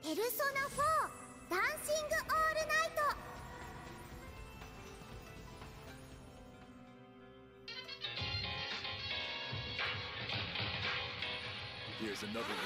ペルソナ4ダンシングオールナイト。 Here's another one.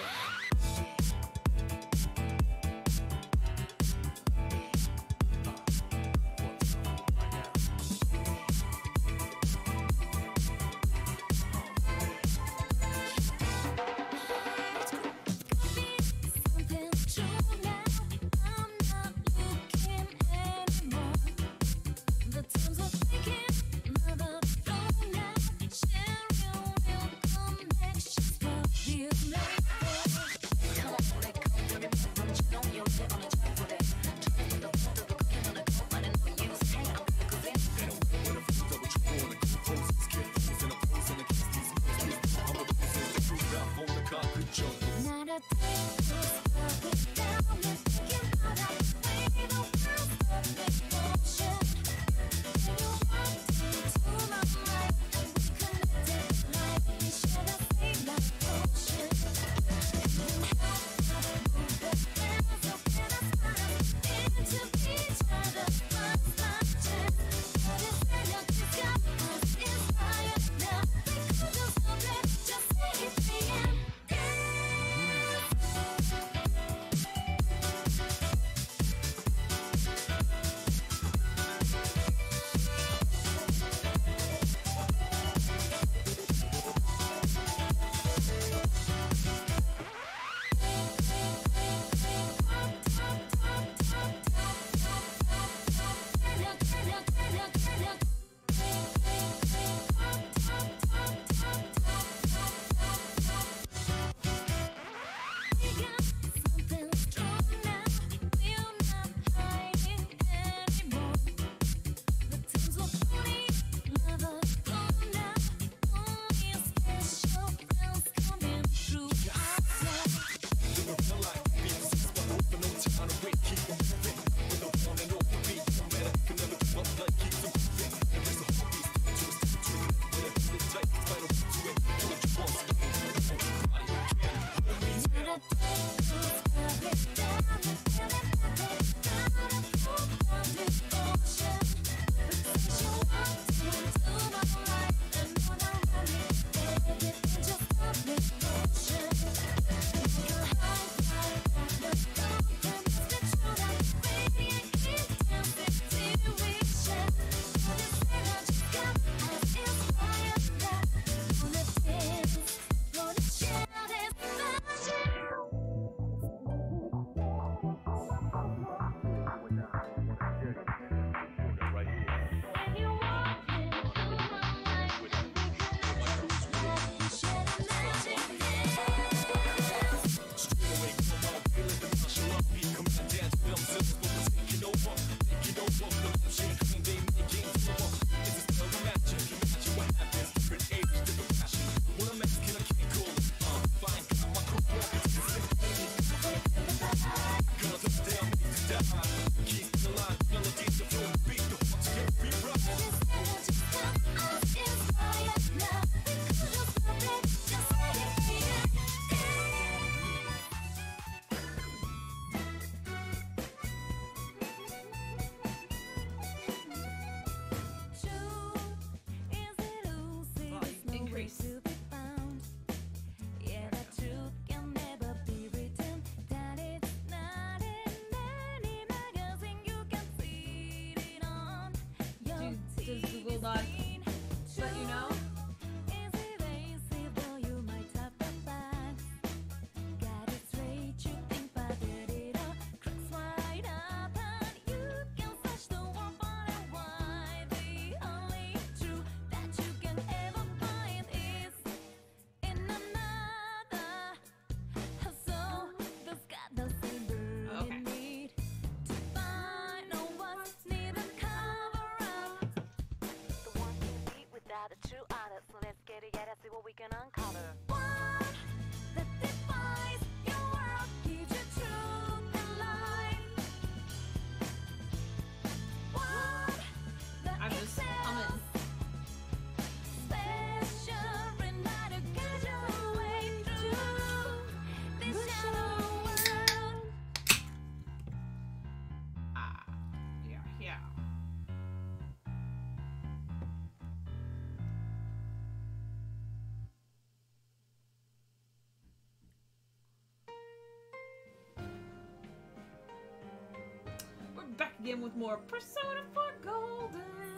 Begin with more Persona 4 Golden.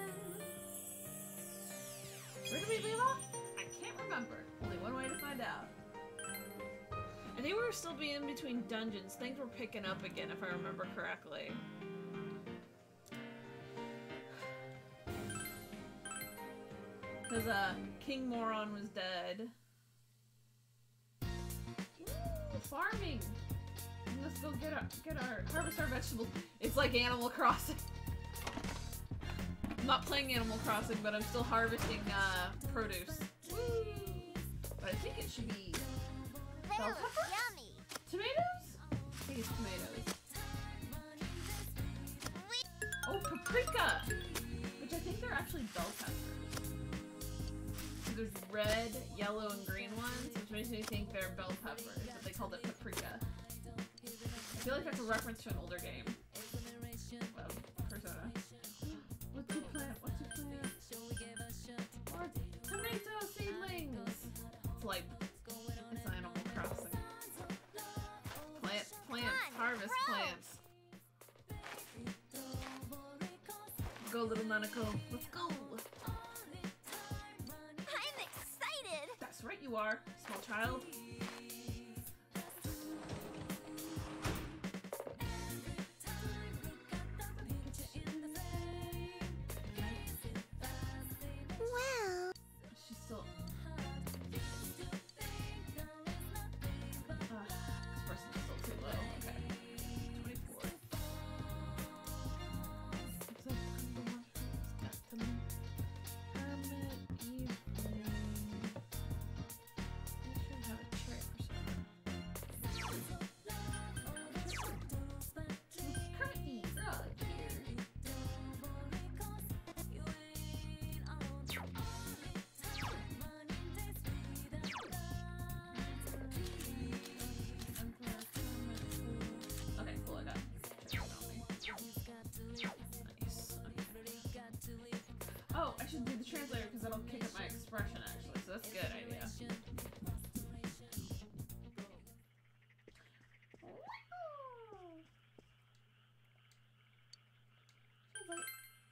Where did we leave off? I can't remember. Only one way to find out. I think we were still being between dungeons. Things were picking up again, if I remember correctly. Because King Moron was dead. Ooh, farming. Let's go get our harvest our vegetables. It's like Animal Crossing. I'm not playing Animal Crossing, but I'm still harvesting produce. Woo! But I think it should be They bell look peppers? yummy. Tomatoes? I think it's tomatoes. Oh, paprika! Which I think they're actually bell peppers. So there's red, yellow, and green ones, which makes me think they're bell peppers, but they called it paprika. I feel like that's a reference to an older game. Well, Persona. What to plant? What to plant? Or tomato seedlings! It's like, it's Animal Crossing. Plants, harvest plants. Go, little Nanako. Let's go! I'm excited. That's right, you are, small child. Well, She's still. Expression is still too low. Okay. 24. Looks like the one got to me. Hermit evening. I should have a chair or something. Currently, rug here. Okay, cool, I got chairs on me. Nice. Okay. Oh, I should do the translator because that'll kick up my expression actually, so that's a good idea. Translate.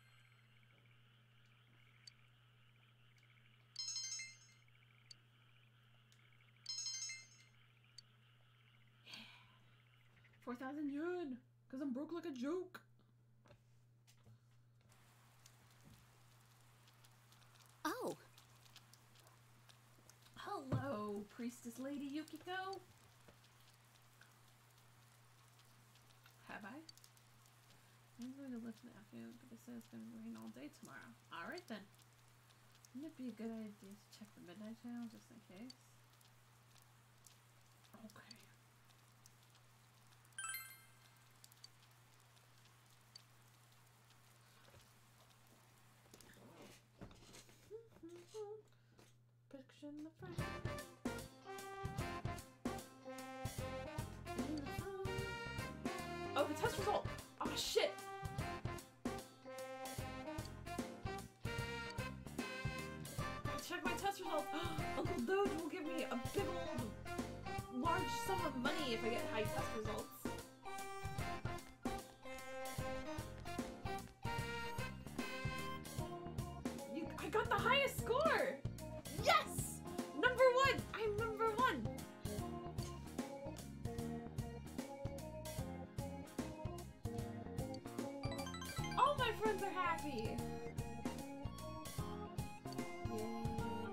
Yeah. 4,000 yen! Because I'm broke like a joke. oh, Hello, Priestess Lady Yukiko. Have I? I'm going to lift in the afternoon, but they say it's going to rain all day tomorrow. Alright then. Wouldn't it be a good idea to check the midnight channel just in case? Okay. Picture in the front. Oh, the test result! Oh shit! Check my test results! Uncle Doge will give me a big old large sum of money if I get high test results. I got the highest score! Yes! Number one! I'm number one! All my friends are happy! Yay.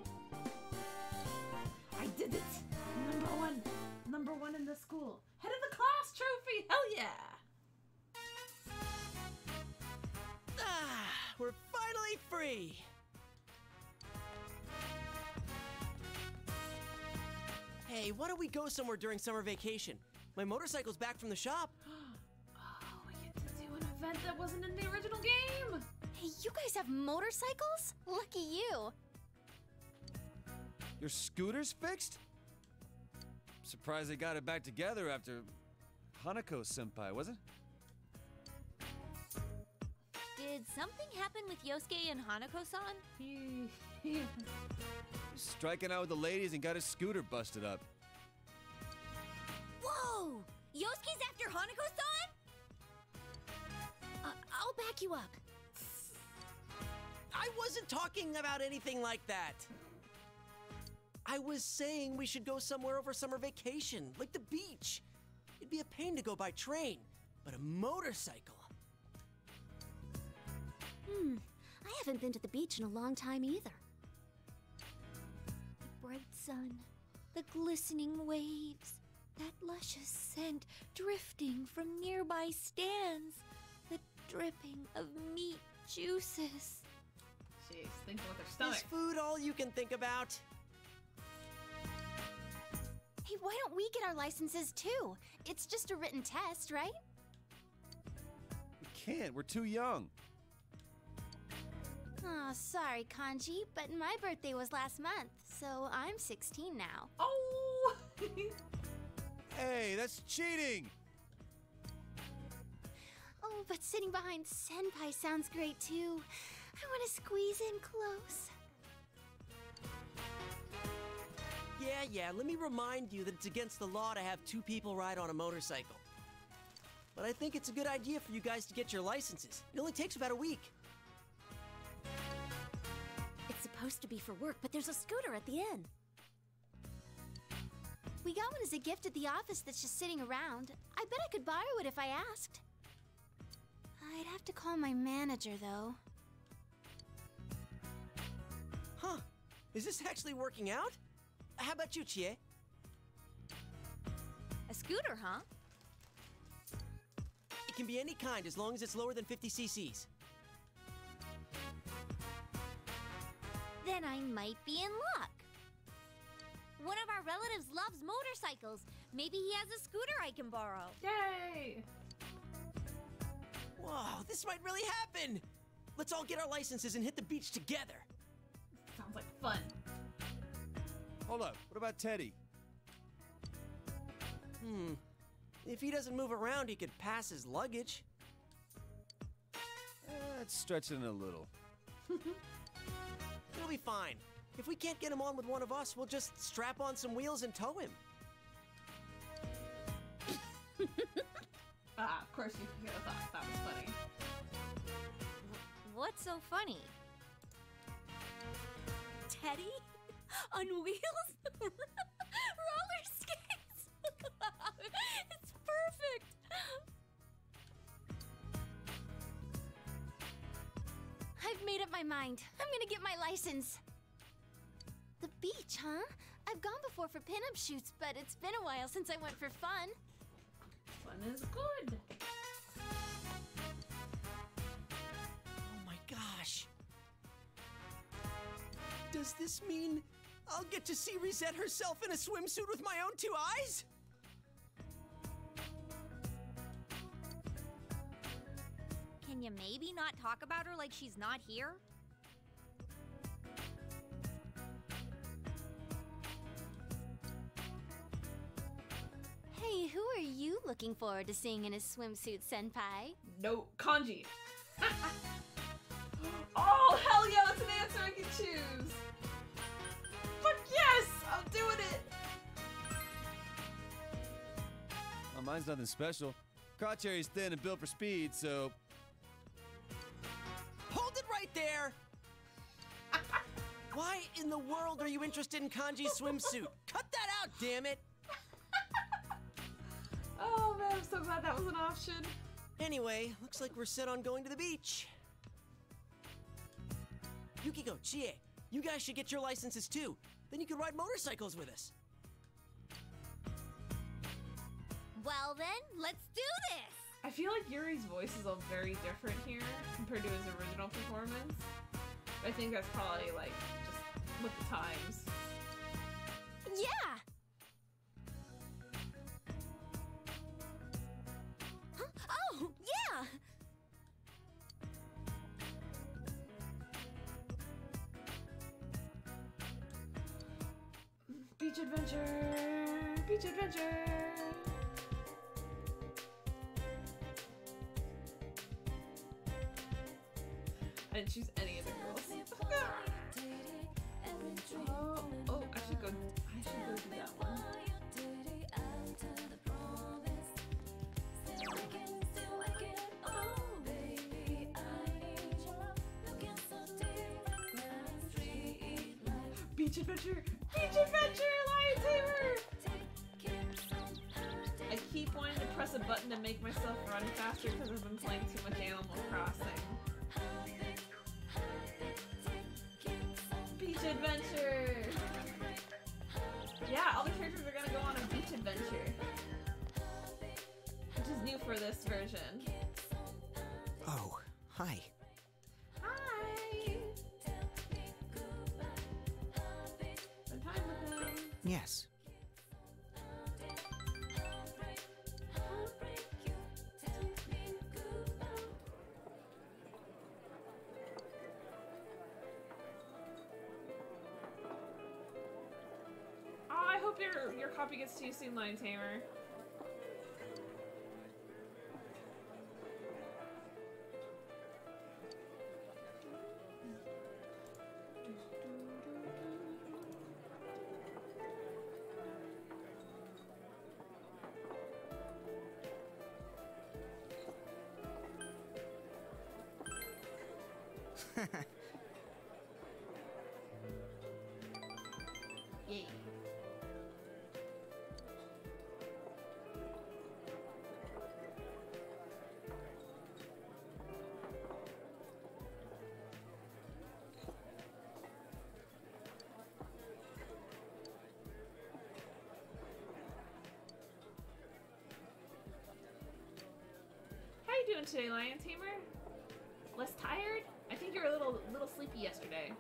I did it! Number one! Number one in the school! Head of the class trophy! Hell yeah! Ah, we're finally free! Hey, why don't we go somewhere during summer vacation? My motorcycle's back from the shop. Oh, we get to do an event that wasn't in the original game! hey, you guys have motorcycles? Lucky you. Your scooter's fixed? Surprised they got it back together after Hanako-senpai, was it? Did something happen with Yosuke and Hanako-san? Striking out with the ladies and got his scooter busted up. Whoa! Yosuke's after Hanako-san? pick you up. I wasn't talking about anything like that. I was saying we should go somewhere over summer vacation, like the beach. It'd be a pain to go by train, but a motorcycle. I haven't been to the beach in a long time either. The bright sun, the glistening waves, that luscious scent drifting from nearby stands, the dripping of meat juices. Jeez, thinking with their stomach. Is food all you can think about? Hey, why don't we get our licenses too? It's just a written test, right? We can't. We're too young. Oh, sorry, Kanji, but my birthday was last month, so I'm 16 now. Oh! Hey, that's cheating! Oh, but sitting behind Senpai sounds great too. I want to squeeze in close. Yeah, let me remind you that it's against the law to have two people ride on a motorcycle. But I think it's a good idea for you guys to get your licenses. It only takes about a week. It's supposed to be for work, but there's a scooter at the inn. We got one as a gift at the office that's just sitting around. I bet I could borrow it if I asked. I'd have to call my manager, though. Huh. Is this actually working out? How about you, Chie? A scooter, huh? It can be any kind as long as it's lower than 50 cc's. Then I might be in luck. One of our relatives loves motorcycles. Maybe he has a scooter I can borrow. Yay! Whoa, this might really happen! Let's all get our licenses and hit the beach together. Sounds like fun. Hold up. What about Teddy? If he doesn't move around, he could pass his luggage. That's stretching it a little. It'll be fine. If we can't get him on with one of us, we'll just strap on some wheels and tow him. Of course you could have thought that was funny. What's so funny? Teddy? On wheels? Roller skates? It's perfect! I've made up my mind. I'm gonna get my license. The beach, huh? I've gone before for pinup shoots, but it's been a while since I went for fun. Fun is good. Oh my gosh. Does this mean I'll get to see Reset herself in a swimsuit with my own two eyes? Can you maybe not talk about her like she's not here? Hey, who are you looking forward to seeing in a swimsuit, Senpai? No, kanji. Oh, hell yeah, that's an answer I can choose. Fuck yes, I'm doing it. Well, mine's nothing special. Crotcherry's thin and built for speed, so... Hold it right there! Why in the world are you interested in Kanji's swimsuit? Cut that out, damn it! Oh man, I'm so glad that was an option. Anyway, looks like we're set on going to the beach. Yukiko, Chie, you guys should get your licenses too. Then you can ride motorcycles with us. Well then, let's do this! I feel like Yuri's voice is all very different here compared to his original performance. I think that's probably like just with the times. Yeah! Huh? Oh, yeah! Beach adventure! Beach adventure! I didn't choose any of the girls. Oh, I should go do that one. Beach Adventure! Beach Adventure! Lion Tamer! I keep wanting to press a button to make myself run faster because I've been playing too much Animal Crossing. Beach Adventure! Yeah, all the characters are gonna go on a beach adventure. Which is new for this version. Oh, hi. Hi! Spend time with them. Yes. Oh, I hope your copy gets to you soon, Lion Tamer. Yay. How you doing today, Lion Tamer? Less tired? I think you were a little sleepy yesterday.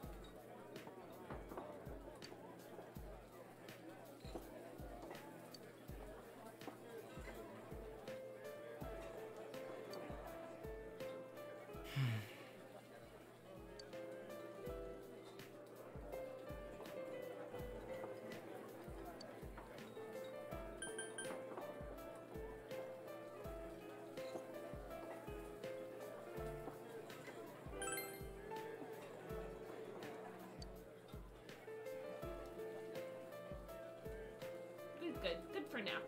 Good for nap.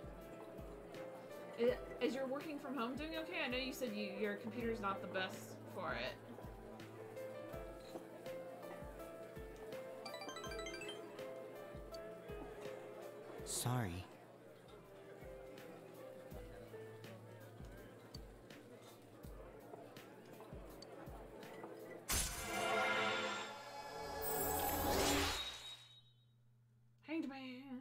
Is your working from home doing okay? I know you said your computer's not the best for it. Sorry. Hanged man.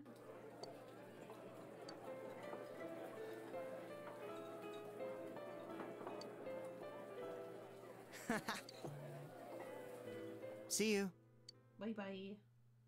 See you. Bye bye.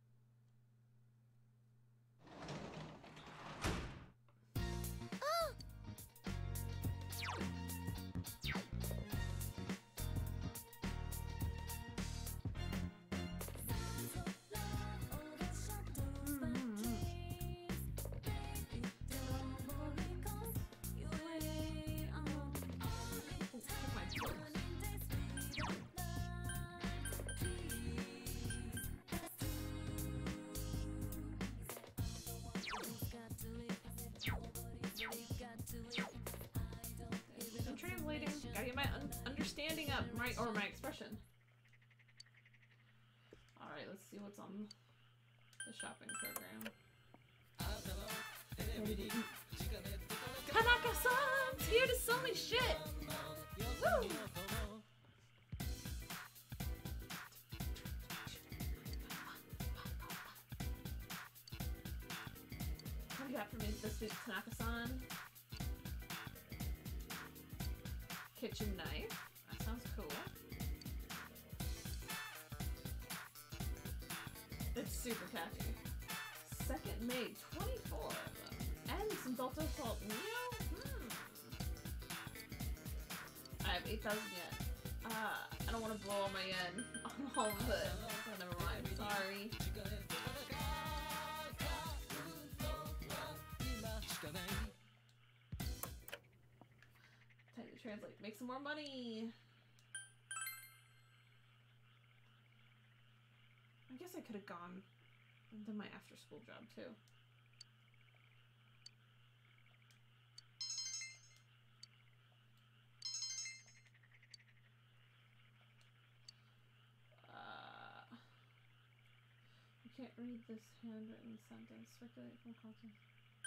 I'm translating. Gotta get my understanding up, or my expression. Alright, let's see what's on the shopping program. Tanaka-san's here to sell me shit! Woo! What do you got for me this week, Tanaka-san? Kitchen knife. That sounds cool. It's super catchy. Second made, 24 of them. And some Delta Fault Neo? I have 8,000 yen. I don't want to blow all my yen on all of it. So never mind. Sorry. Time to translate. Make some more money. I guess I could have gone and done my after-school job too. read this handwritten sentence. Speculate from context.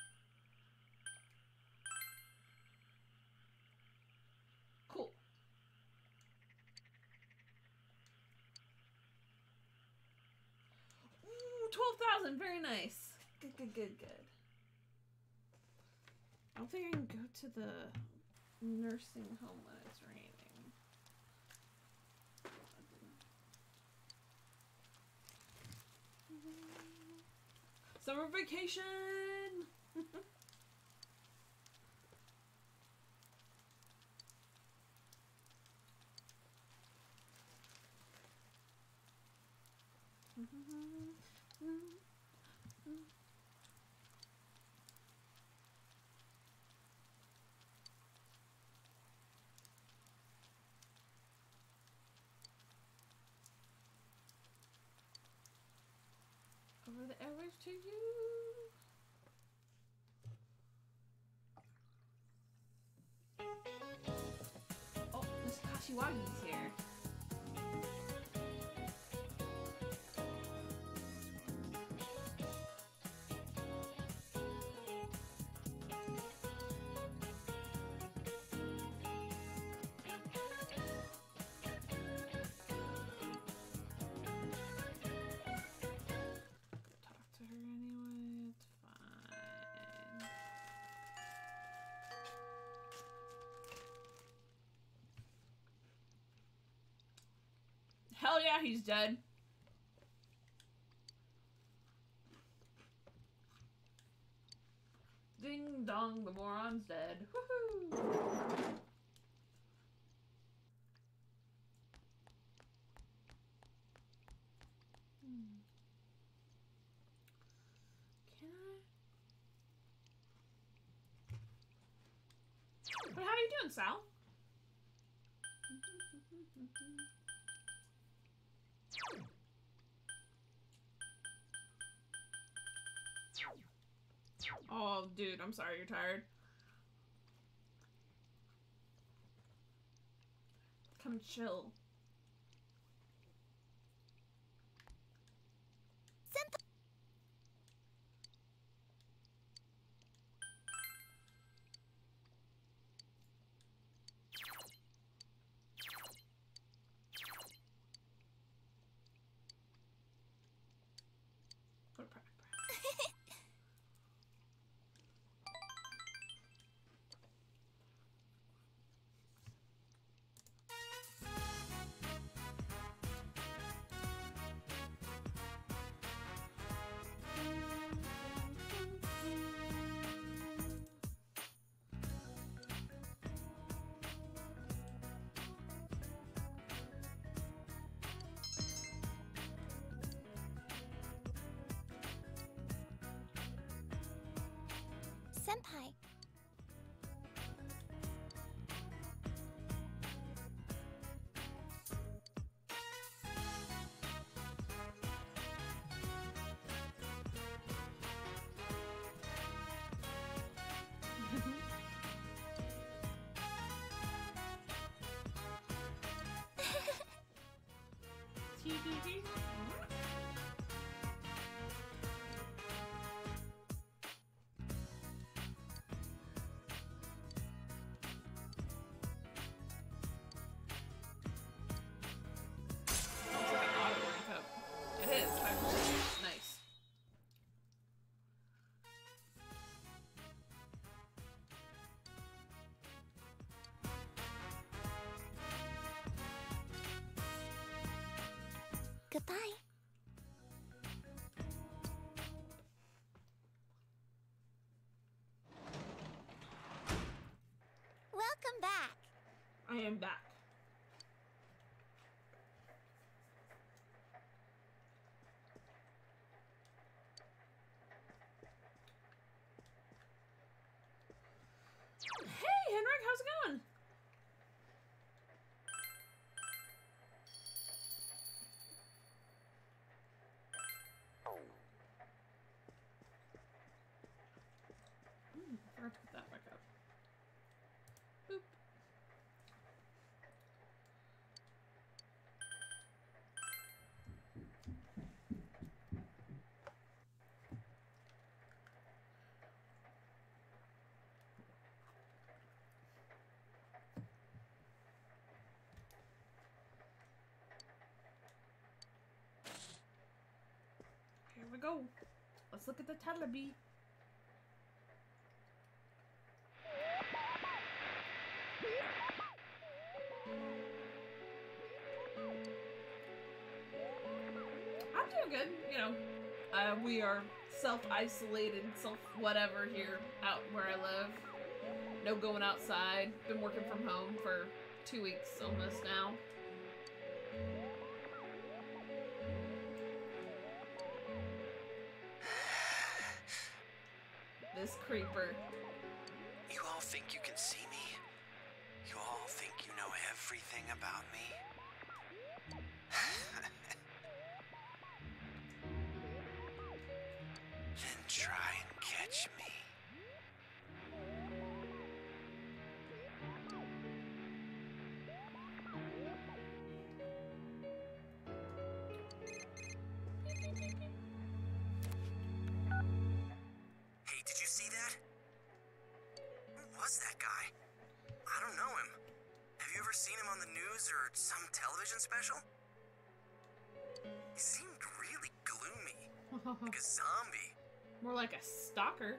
Cool. Ooh, 12,000. Very nice. Good, good, good, good. I don't think I can go to the nursing home when it's raining. Summer vacation! Over the airwaves to you. Oh, Miss Kashiwagi's here. Talk to her anyway, it's fine. Hell yeah, he's dead. Ding dong, the moron's dead. Woohoo! Can I? But how you doing, Sal? Oh, dude, I'm sorry you're tired. Come chill. Put it back. Senpai. TBD. Looks like an auto cup. It is. 5%. Nice. Goodbye. Welcome back. I am back. Hey, Henrik, how's it going? Forgot to put that back up. Boop. Let's look at the Teletubby. I'm doing good, you know. We are self-isolated, self-whatever here out where I live. No going outside. Been working from home for 2 weeks almost now. This creeper. You all think you can see me? You all think you know everything about me? Then try and catch me. Hey, did you see that? Who was that guy? I don't know him. Have you ever seen him on the news or some television special? He seemed really gloomy, like a zombie. More like a stalker.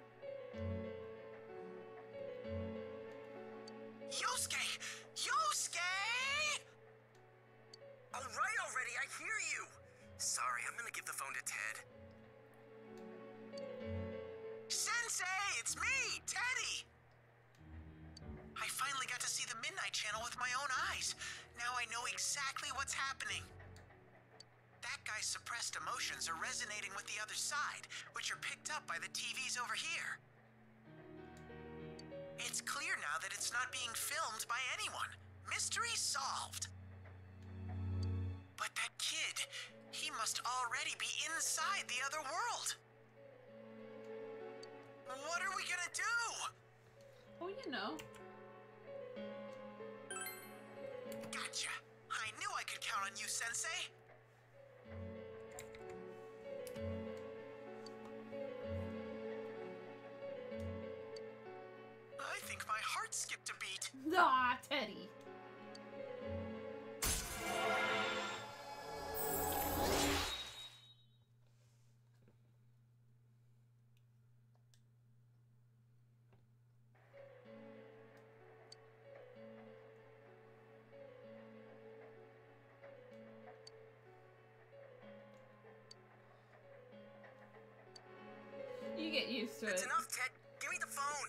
Yosuke! Yosuke! All right already, I hear you. Sorry, I'm gonna give the phone to Ted. Sensei, it's me, Teddy! I finally got to see the Midnight Channel with my own eyes. Now I know exactly what's happening. That guy's suppressed emotions are resonating with the other side, which are picked up by the TVs over here. It's clear now that it's not being filmed by anyone. Mystery solved. But that kid, he must already be inside the other world. What are we gonna do? Oh, you know. Gotcha. I knew I could count on you, Sensei. I think my heart skipped a beat. Ah, Teddy. You get used to it. That's enough, Ted. Give me the phone.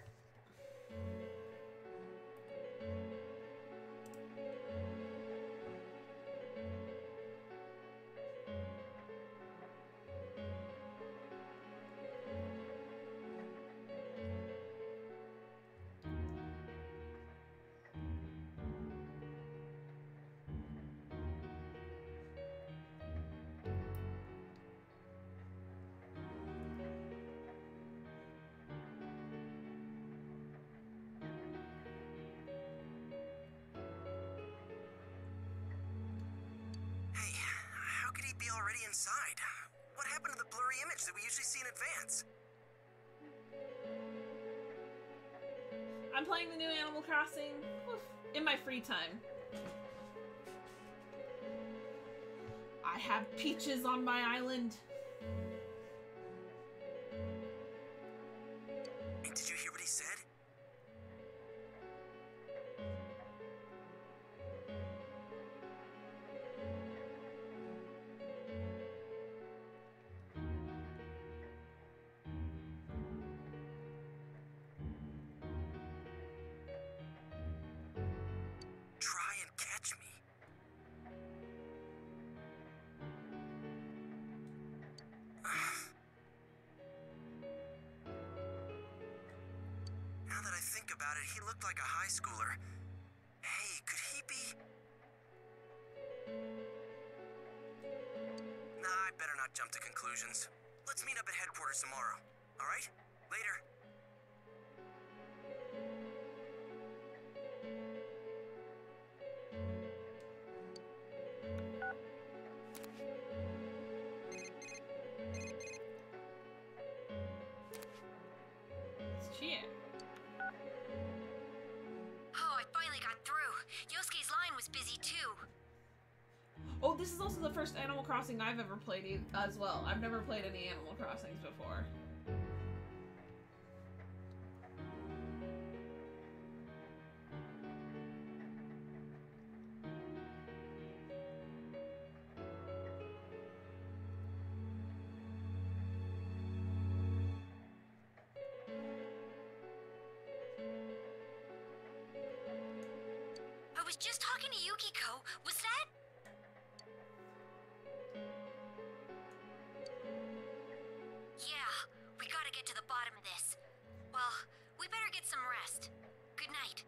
Hey, how could he be already inside? What happened to the blurry image that we usually see in advance? I'm playing the new Animal Crossing in my free time. I have peaches on my island. Hey, did you hear what he said? Try and catch me. Now that I think about it, he looked like a high schooler. Hey, could he be? Nah, I better not jump to conclusions. Let's meet up at headquarters tomorrow. All right? Later. It's Chie. Oh, I finally got through. Yosuke's line was busy too. Oh, this is also the first Animal Crossing I've ever played as well. I've never played any Animal Crossings before. I was just talking to Yukiko. Was that? Yeah, we gotta get to the bottom of this. Well, we better get some rest. Good night.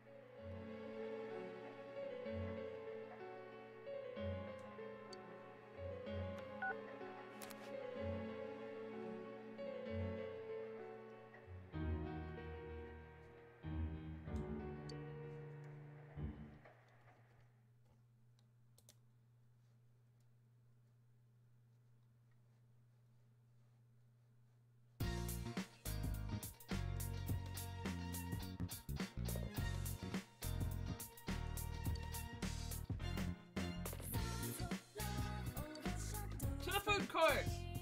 To the food court!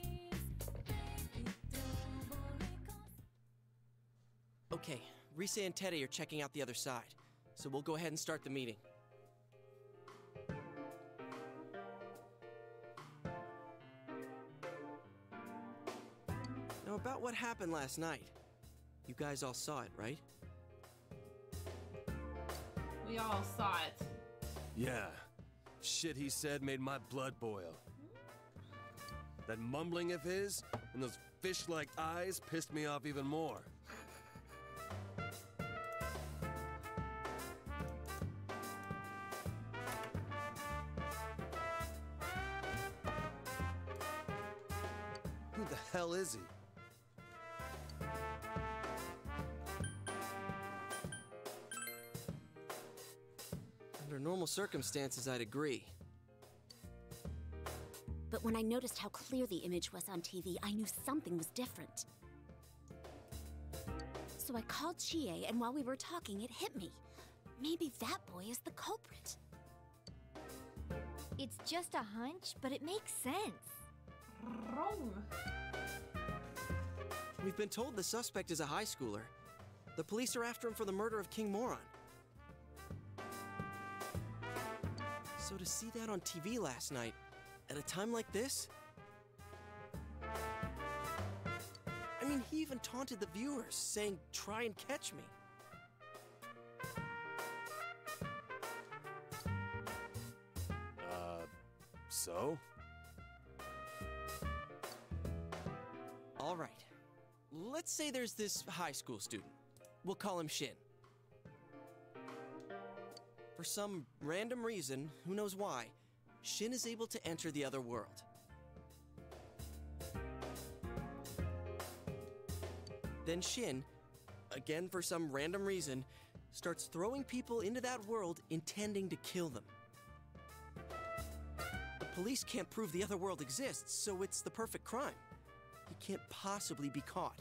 Okay, Risa and Teddy are checking out the other side, so we'll go ahead and start the meeting. Now, about what happened last night. You guys all saw it, right? We all saw it. Yeah. Shit he said made my blood boil. That mumbling of his and those fish-like eyes pissed me off even more. Who the hell is he? Under normal circumstances, I'd agree. But when I noticed how clear the image was on TV, I knew something was different. So I called Chie, and while we were talking, it hit me. Maybe that boy is the culprit. It's just a hunch, but it makes sense. Wrong. We've been told the suspect is a high schooler. The police are after him for the murder of King Moron. So to see that on TV last night, at a time like this? I mean, he even taunted the viewers, saying, "Try and catch me." So? All right. Let's say there's this high school student. We'll call him Shin. For some random reason, who knows why, Shin is able to enter the other world. Then Shin, again for some random reason, starts throwing people into that world intending to kill them. The police can't prove the other world exists, so it's the perfect crime. He can't possibly be caught.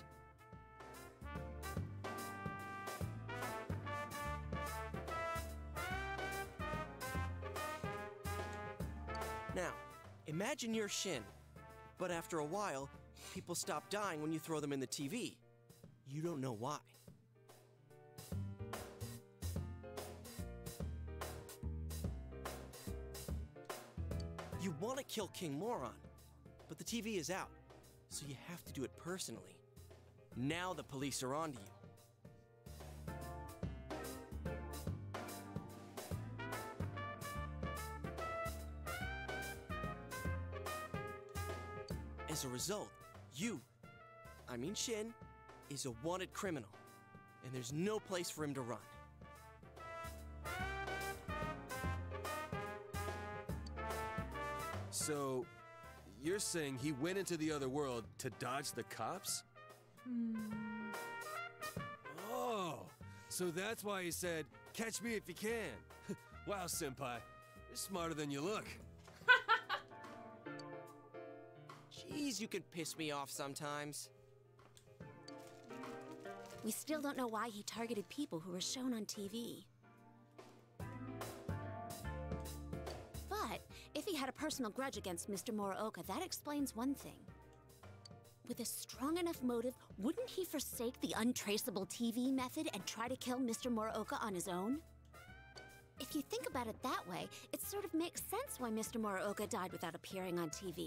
Now, imagine you're Shin, but after a while, people stop dying when you throw them in the TV. You don't know why. You want to kill King Moron, but the TV is out, so you have to do it personally. Now the police are onto you. As a result, Shin, is a wanted criminal, and there's no place for him to run. So, you're saying he went into the other world to dodge the cops? Oh, so that's why he said, "Catch me if you can." Wow, Senpai, you're smarter than you look. Jeez, you can piss me off sometimes. We still don't know why he targeted people who were shown on TV. But if he he had a personal grudge against Mr. Muraoka, that explains one thing. With a strong enough motive, wouldn't he forsake the untraceable TV method and try to kill Mr. Muraoka on his own? If you think about it that way, it sort of makes sense why Mr. Muraoka died without appearing on TV.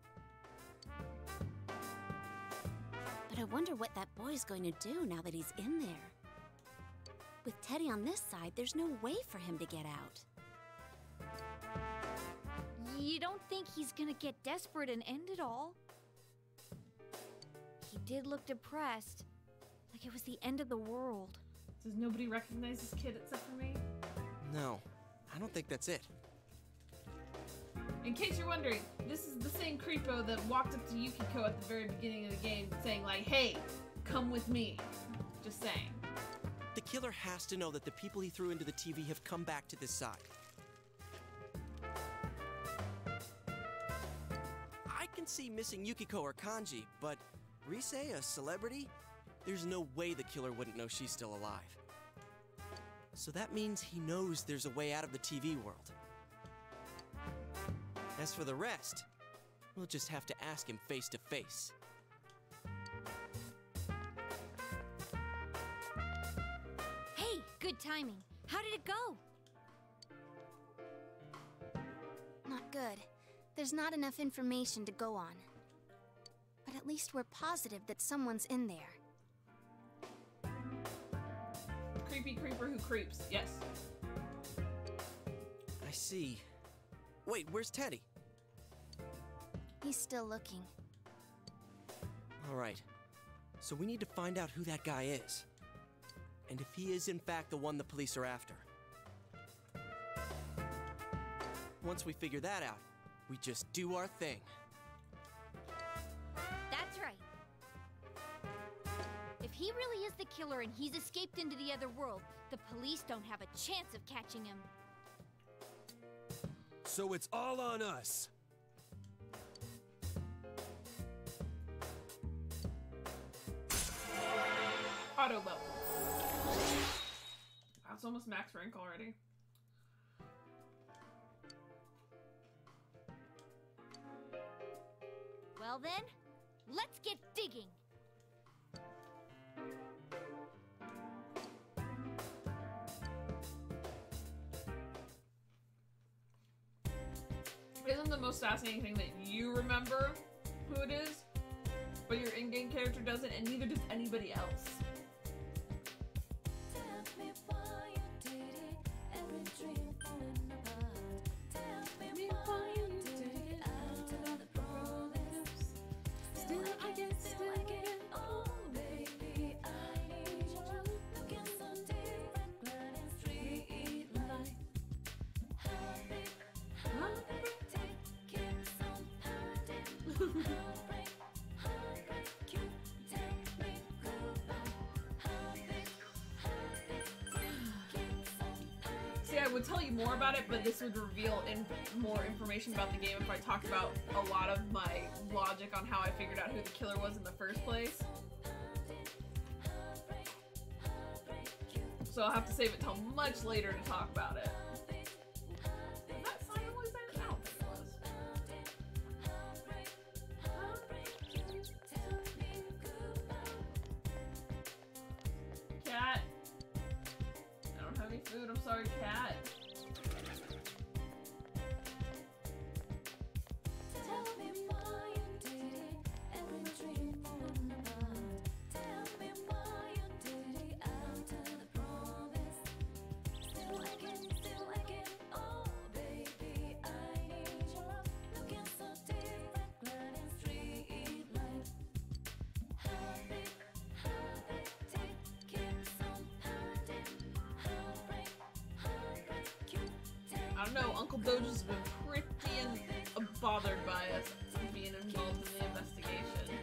But I wonder what that boy's going to do now that he's in there. With Teddy on this side, there's no way for him to get out. You don't think he's gonna get desperate and end it all? He did look depressed, like it was the end of the world. Does nobody recognize this kid except for me? No, I don't think that's it. In case you're wondering, this is the same creepo that walked up to Yukiko at the very beginning of the game saying like, hey, come with me. Just saying. The killer has to know that the people he threw into the TV have come back to this side. I can see missing Yukiko or Kanji, but Rise, a celebrity? There's no way the killer wouldn't know she's still alive. So that means he knows there's a way out of the TV world. As for the rest, we'll just have to ask him face to face. Hey, good timing. How did it go? Not good. There's not enough information to go on. But at least we're positive that someone's in there. Creepy creeper who creeps, yes. I see. Wait, where's Teddy? He's still looking. All right. So we need to find out who that guy is. And if he is in fact the one the police are after. Once we figure that out, we just do our thing. That's right. If he really is the killer and he's escaped into the other world, the police don't have a chance of catching him. So it's all on us. Auto level. That's almost max rank already. Well then, let's get digging. Isn't the most fascinating thing that you remember who it is, but your in-game character doesn't, and neither does anybody else? See, I would tell you more about it, but this would reveal more information about the game if I talked about a lot of my logic on how I figured out who the killer was in the first place. So I'll have to save it till much later to talk about it. Was that sign always there? I don't think it was. Cat. I don't have any food. I'm sorry, cat. I don't know, Uncle Doja's been pretty bothered by us being involved in the investigation.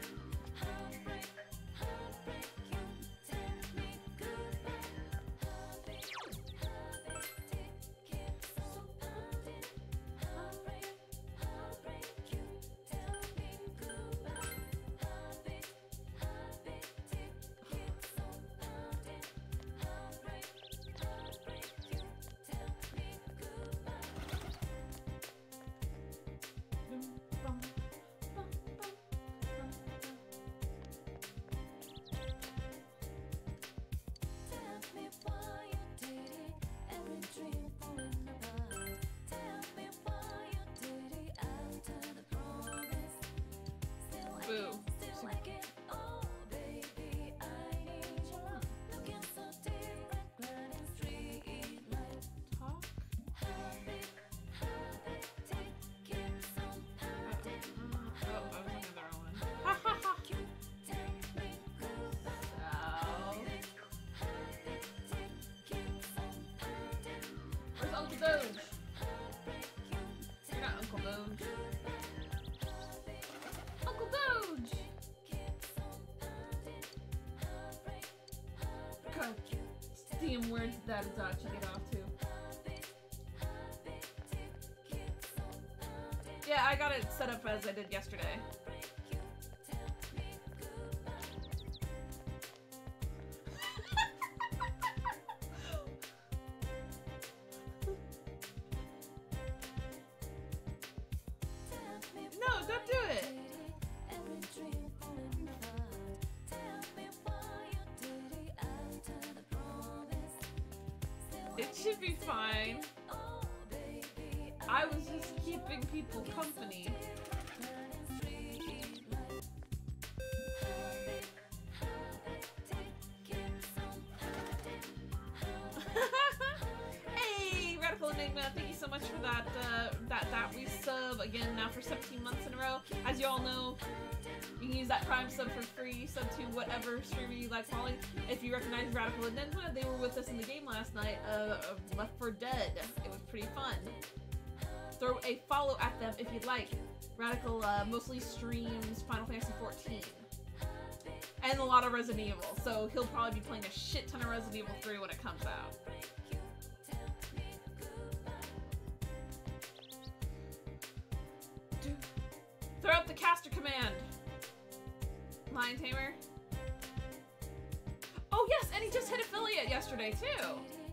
Doge. You're not Uncle Doge. Uncle Doge! God damn, where did that Adachi get off to? Yeah, I got it set up as I did yesterday. No, don't do it! It should be fine. I was just keeping people company. Hey, Radical Enigma, thank you so much for that that resub again now for 17 months in a row. As you all know, you can use that Prime sub for free, sub to whatever streamer you like following. If you recognize Radical Enigma, they were with us in the game last night of Left 4 Dead. It was pretty fun. Throw a follow at them if you'd like. Radical mostly streams Final Fantasy XIV. And a lot of Resident Evil, so he'll probably be playing a shit ton of Resident Evil 3 when it comes out. Throw up the caster command! Lion Tamer. Oh yes, and he just hit affiliate yesterday too!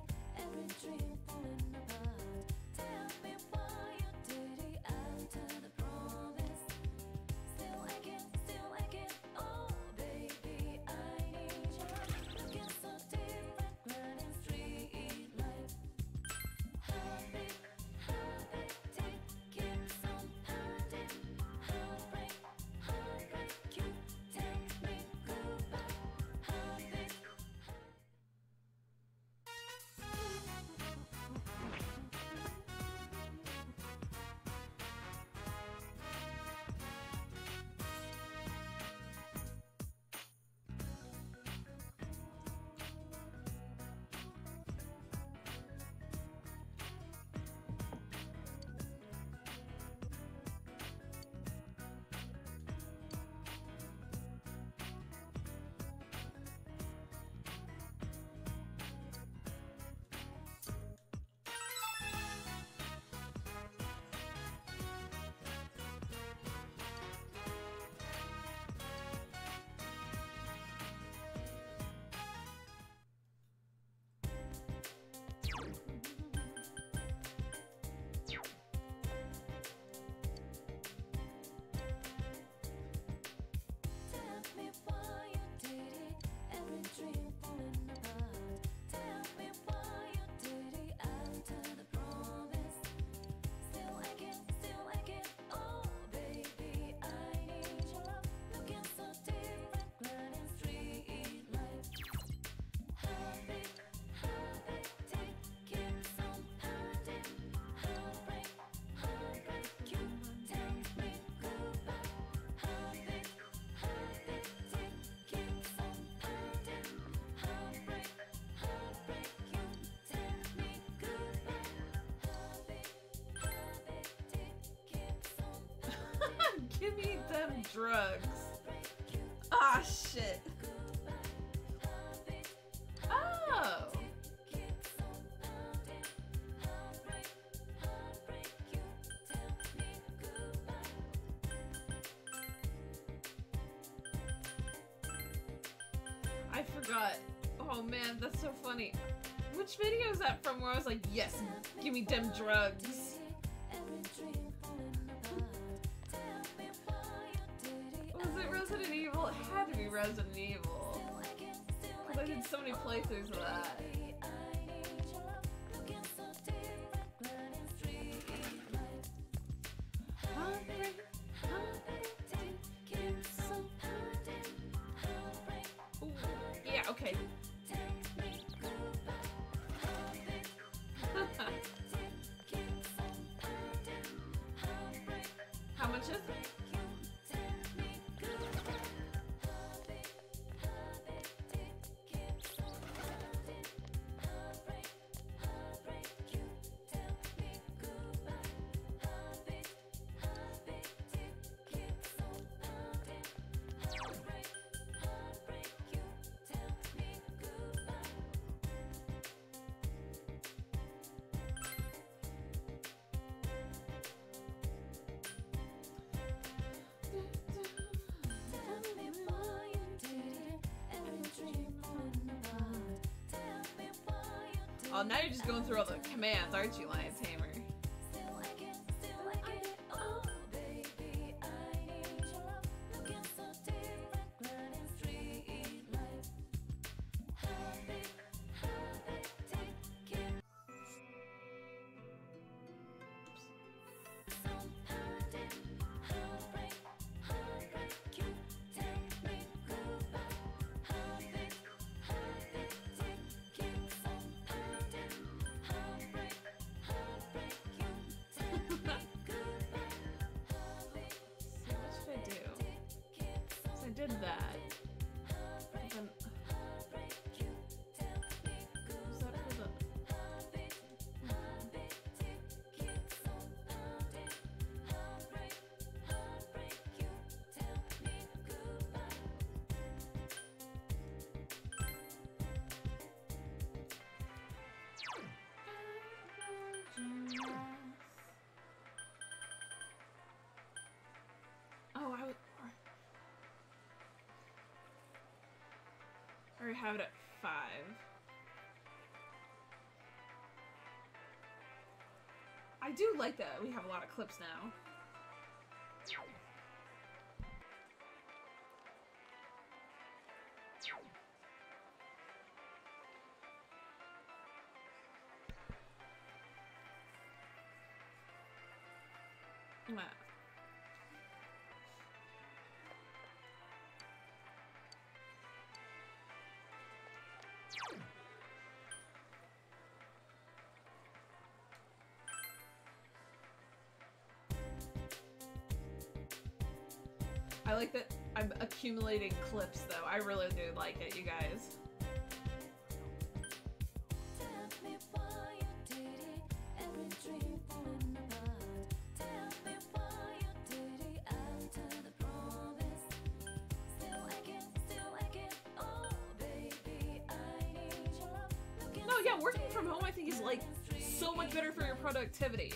Give me them drugs. Ah, shit. Oh. I forgot. Oh man, that's so funny. Which video is that from where I was like, yes, give me them drugs? Was it Resident Evil? It had to be Resident Evil. Because I did so many playthroughs of that. Ooh, yeah, okay. How much is it? Oh, now you're just going through all the commands, aren't you, Lion Tamer? Did that. Then, is that for the... Oh, I already have it at 5. I do like that we have a lot of clips now. Wow. I like that I'm accumulating clips, though. I really do like it, you guys. No, yeah, working from home I think is like so much better for your productivity.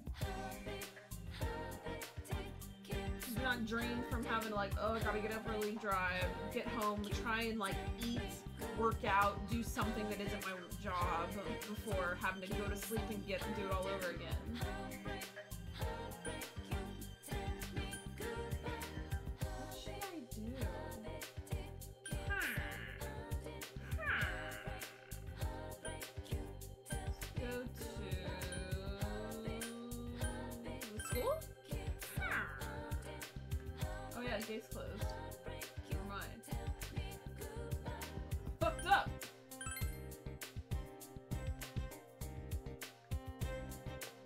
You're not drained from having to like, oh, I gotta get up early, drive, get home, try and like eat, work out, do something that isn't my job before having to go to sleep and do it all over again. What should I do? Go to the school? Oh yeah, the gate's closed. Never mind. Fucked up!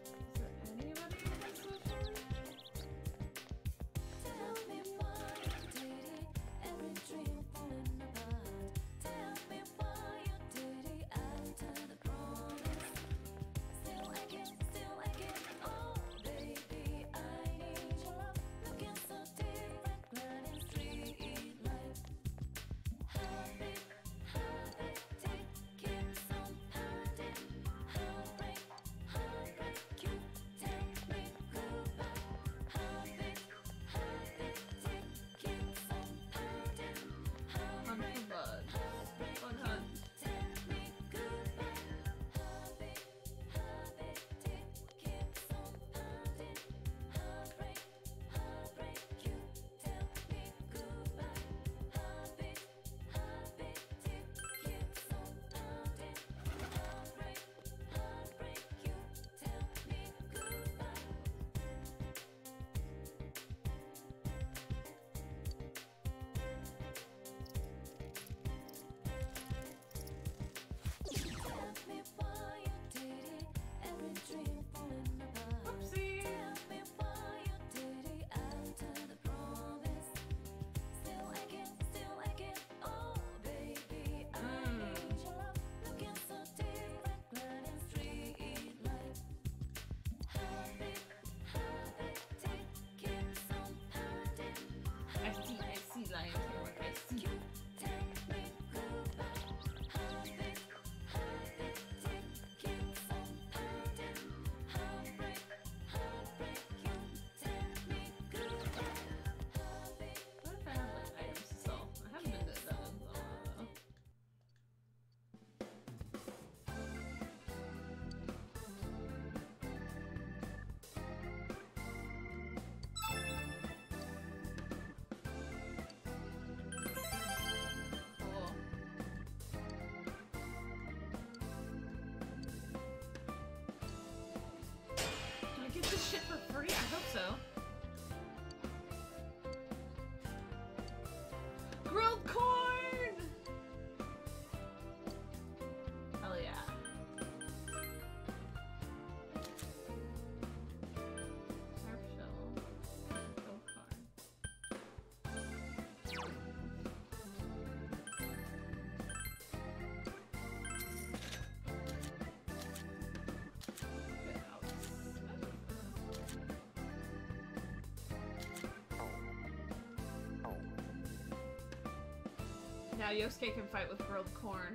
Now Yosuke can fight with grilled corn.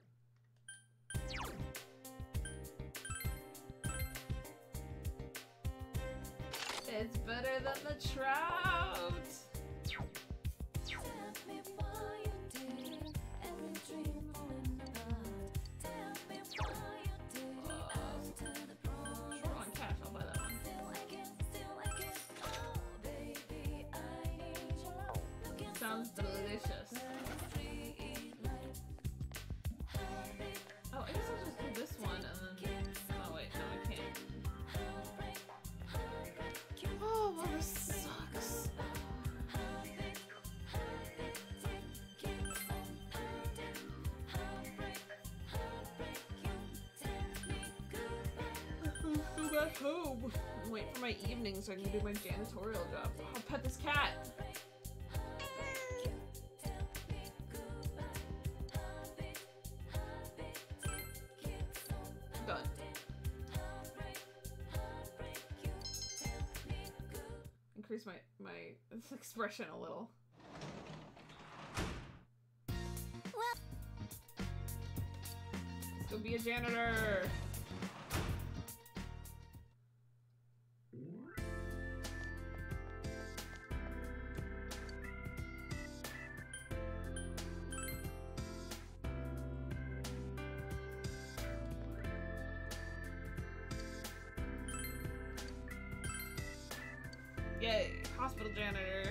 It's better than the trout! On cash, I'll buy that one. Sounds delicious. Oh, I guess I'll just do this one and then... Oh wait, no I can't. Oh, well this sucks. Go back home. Wait for my evening so I can do my janitorial job. I'll pet this cat. Done. Increase my expression a little. Let's go be a janitor. Yay, hospital janitor.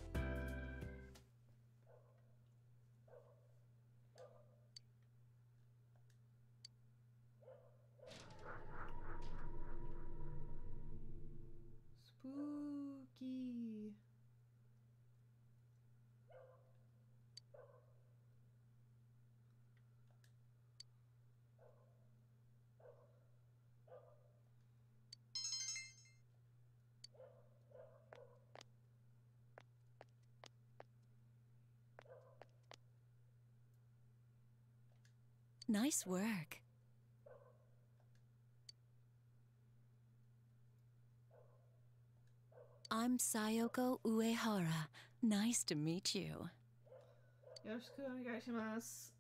Spooky. Nice work. I'm Sayoko Uehara. Nice to meet you. Yoroshiku onegaishimasu.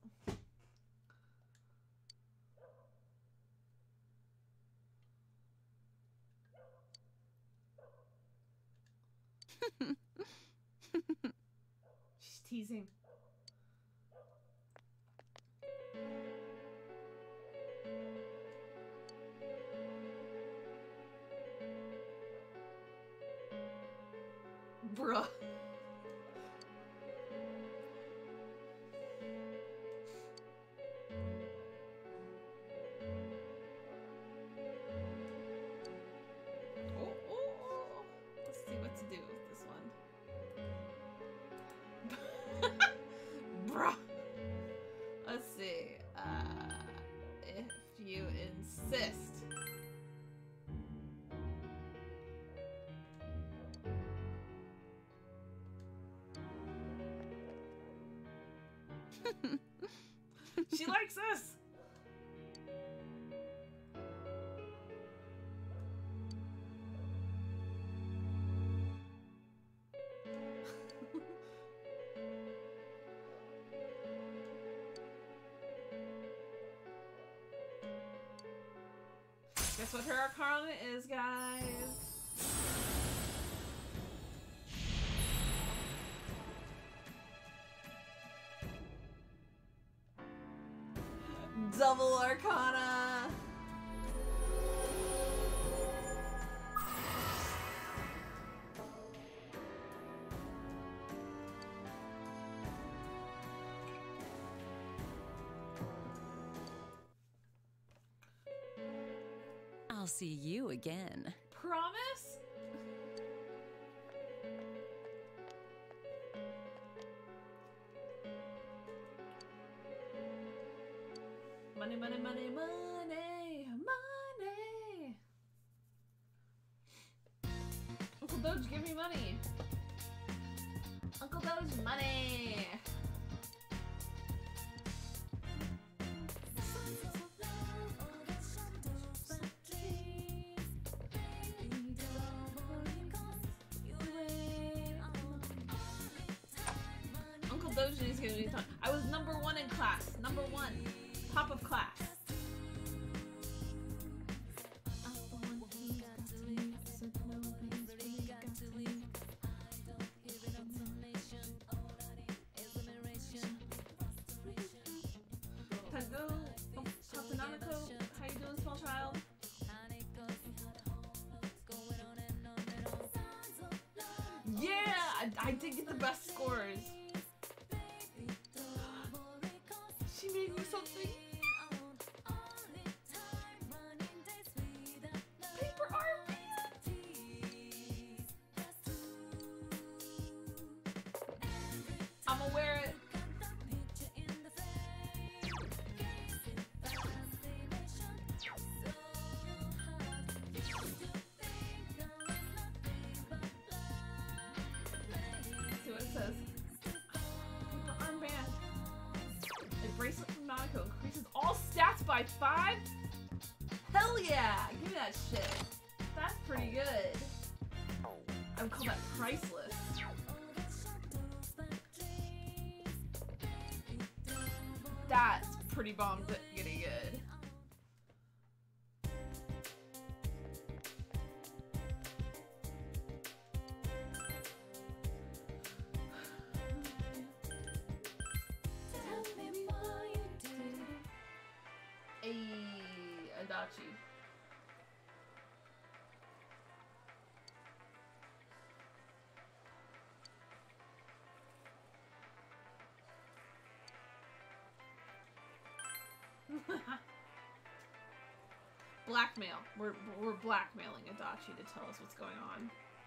She's teasing. Bruh. Oh. Let's see what to do with this one. Bruh. Let's see. If you insist. She likes us. Guess what her arcana is, guys? Double arcana. I'll see you again. Promise? Money, money, money, money, money. Uncle Doge, give me money. Uncle Doge, money. Sojini's gonna be fun. I was number 1 in class. Number 1. Top of class. Tango, Tatsunamiko, how you doing, small child? Yeah, I did get the best scores. She made me something. Paper armband. I'ma wear it. See what it says. Paper armband. A bracelet from Nanako increases all stats by 5? Hell yeah! Give me that shit. That's pretty good. I would call that priceless. That's pretty bomb getting good. Adachi. Blackmail. We're blackmailing Adachi to tell us what's going on.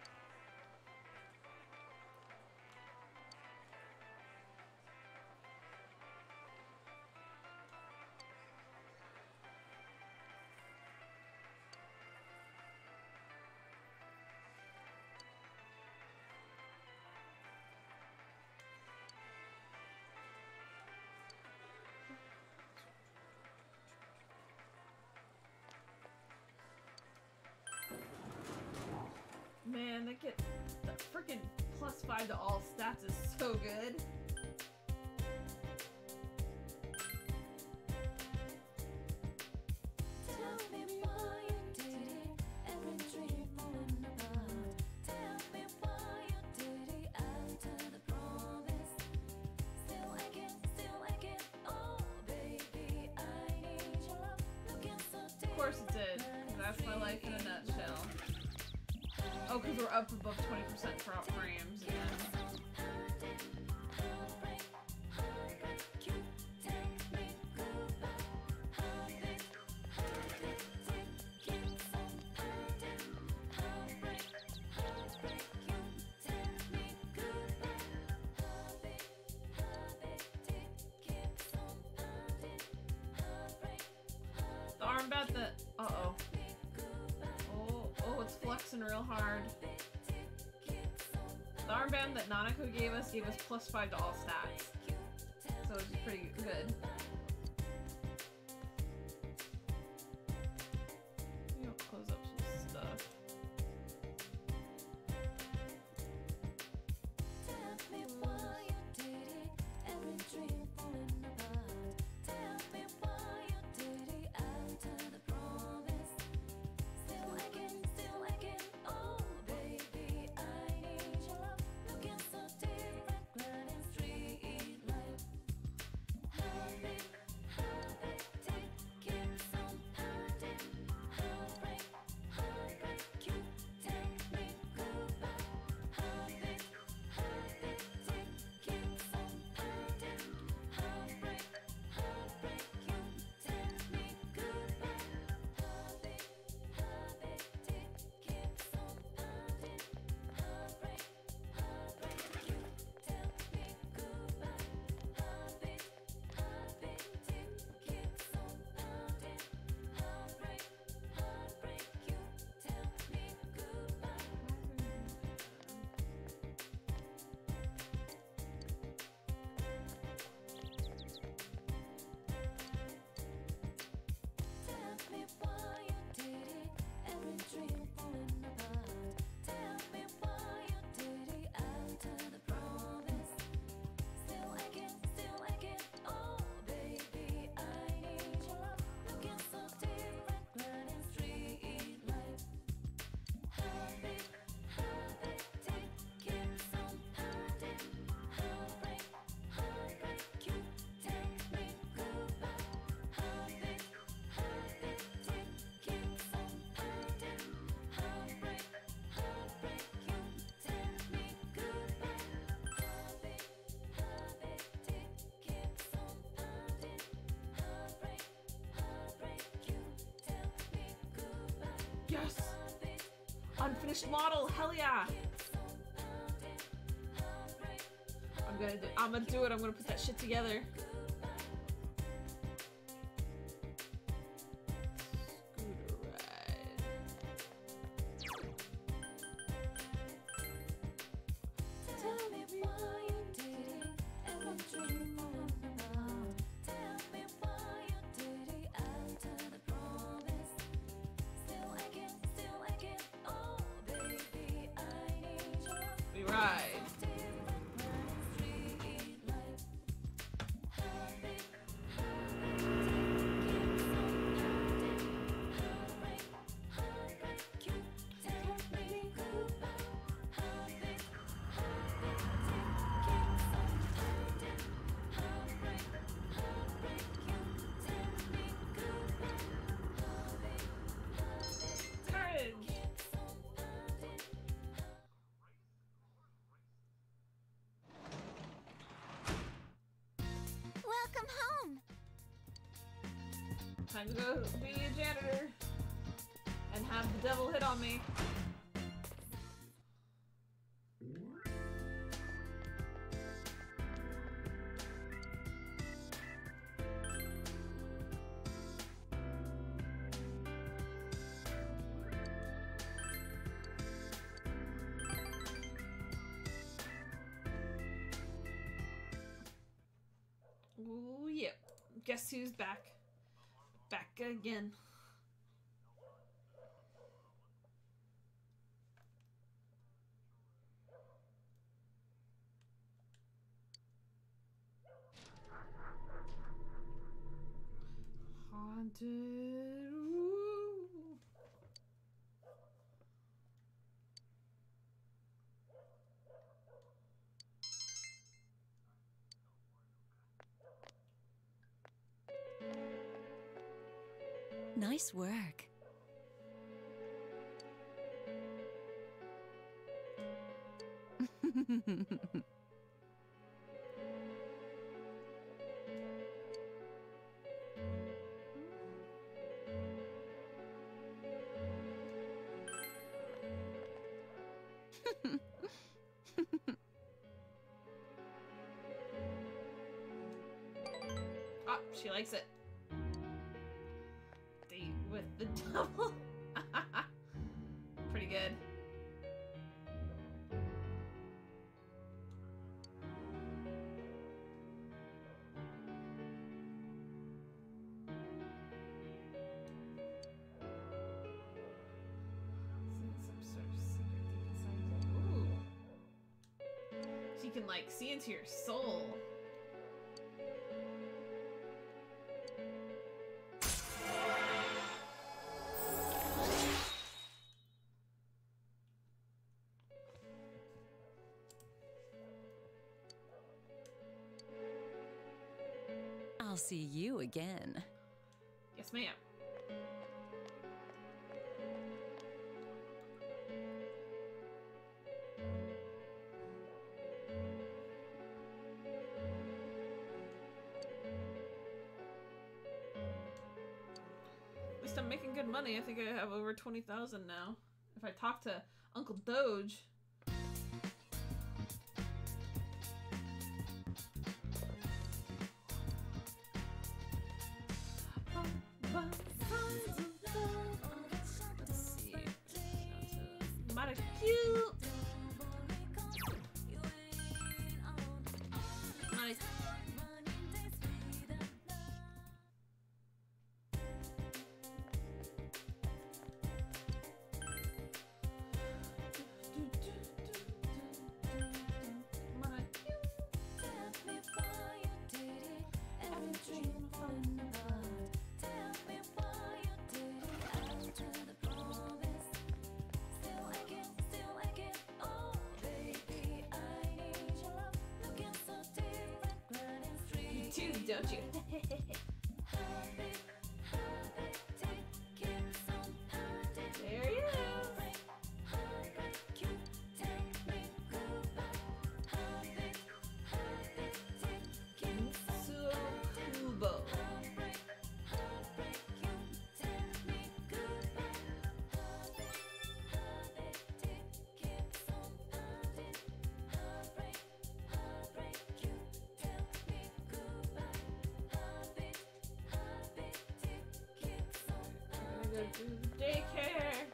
Man, that freaking +5 to all stats is so good. Of course it did. That's my life in a nutshell. Oh, because we're up above 20% for frames again. The armband that... Uh-oh. Oh, it's flexing real hard. The armband that Nanako gave us +5 to all stats. So it's pretty good. Maybe I'll close up some stuff. Unfinished model, hell yeah! I'm gonna do it. I'm gonna put that shit together. Scooter ride. Tell me why you did it, and I'm dreaming about. Tell me why you did it after the promise. Still again, oh baby, I need you. We ride. Welcome home. Time to go be a janitor and have the devil hit on me. Ooh, yeah. Guess who's back? Back again. Haunted. Ooh. Nice work. Oh, she likes it. Date with the devil. Pretty good. Ooh. She can like see into your soul. I'll see you again. Yes, ma'am. At least I'm making good money. I think I have over 20,000 now. If I talk to Uncle Doge. Let's see. Mighty cute. Nice. You too, don't you? There he is. Kubo. Daycare.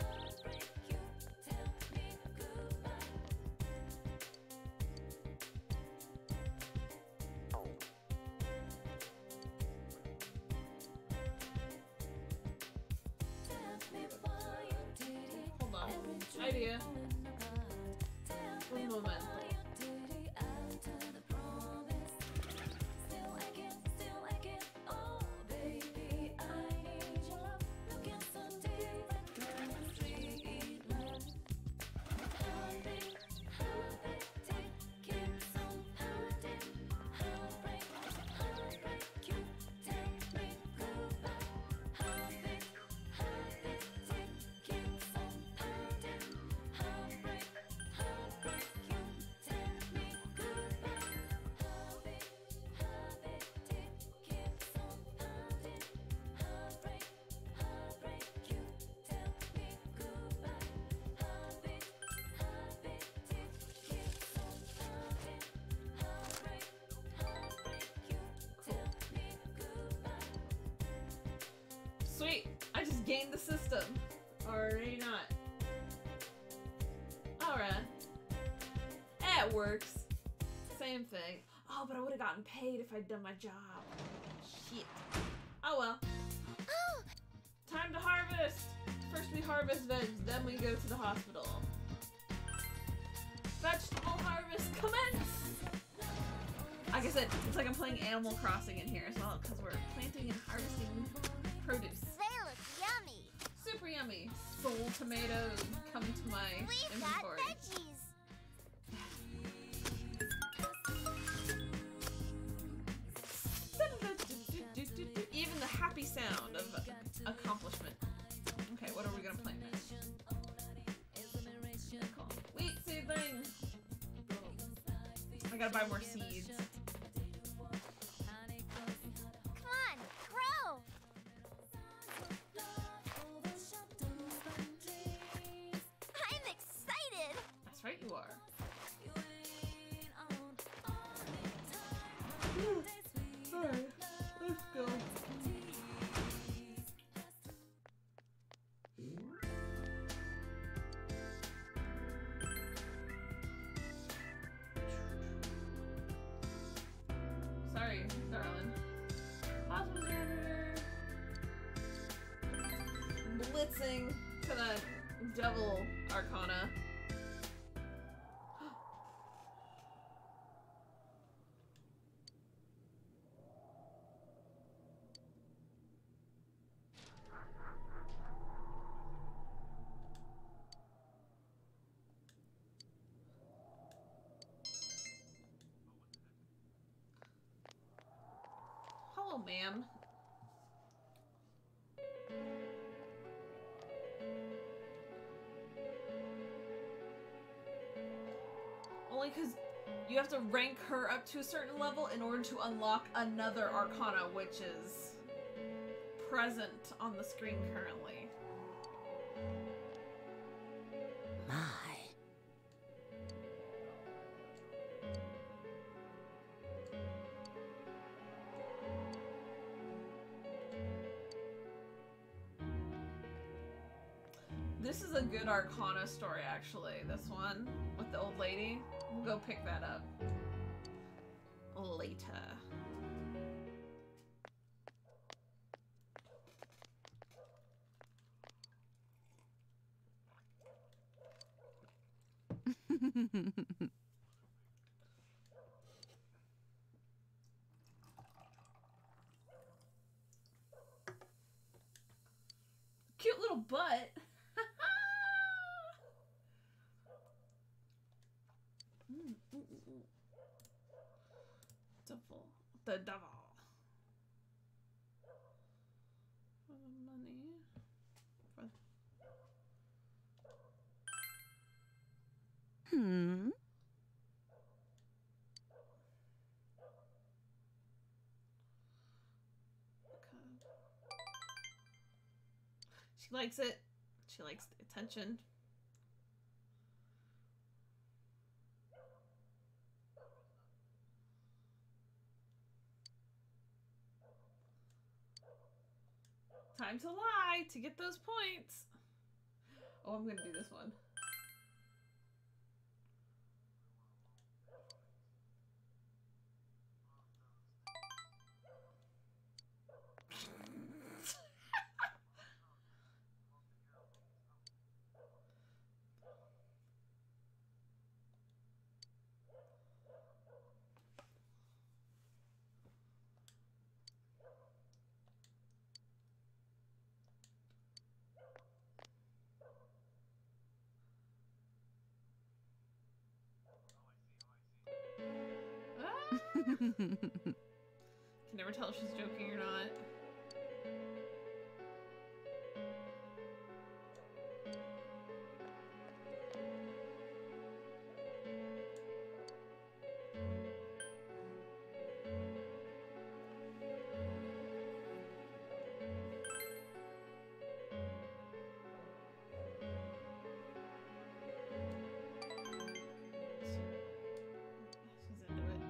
Hold on. Idea. One moment. Sweet! I just gained the system. Or maybe not. Alright. It works. Same thing. Oh, but I would have gotten paid if I'd done my job. Shit. Oh well. Oh! Time to harvest! First we harvest veg, then we go to the hospital. Vegetable harvest commence! Like I said, it's like I'm playing Animal Crossing in here as well, because we're planting and harvesting produce. They look yummy. Super yummy. Soul tomatoes come to my We've got inventory. veggies. Even the happy sound of accomplishment. Okay, what are we gonna plant next? Cool. Wheat seedling! I gotta buy more seeds. Come on, grow. I'm excited. That's right, you are. Alright, let's go. Sorry, darling. Hospital janitor. Blitzing to the devil arcana. Hello, ma'am. Only because you have to rank her up to a certain level in order to unlock another arcana, which is present on the screen currently. My. This is a good arcana story, actually. This one with the old lady. We'll go pick that up later. Cute little butt. Devil. The devil. For the money. For... Hmm. Okay. She likes it. She likes the attention. Time to lie to get those points. Oh, I'm gonna do this one. Can never tell if she's joking or not. She's into it.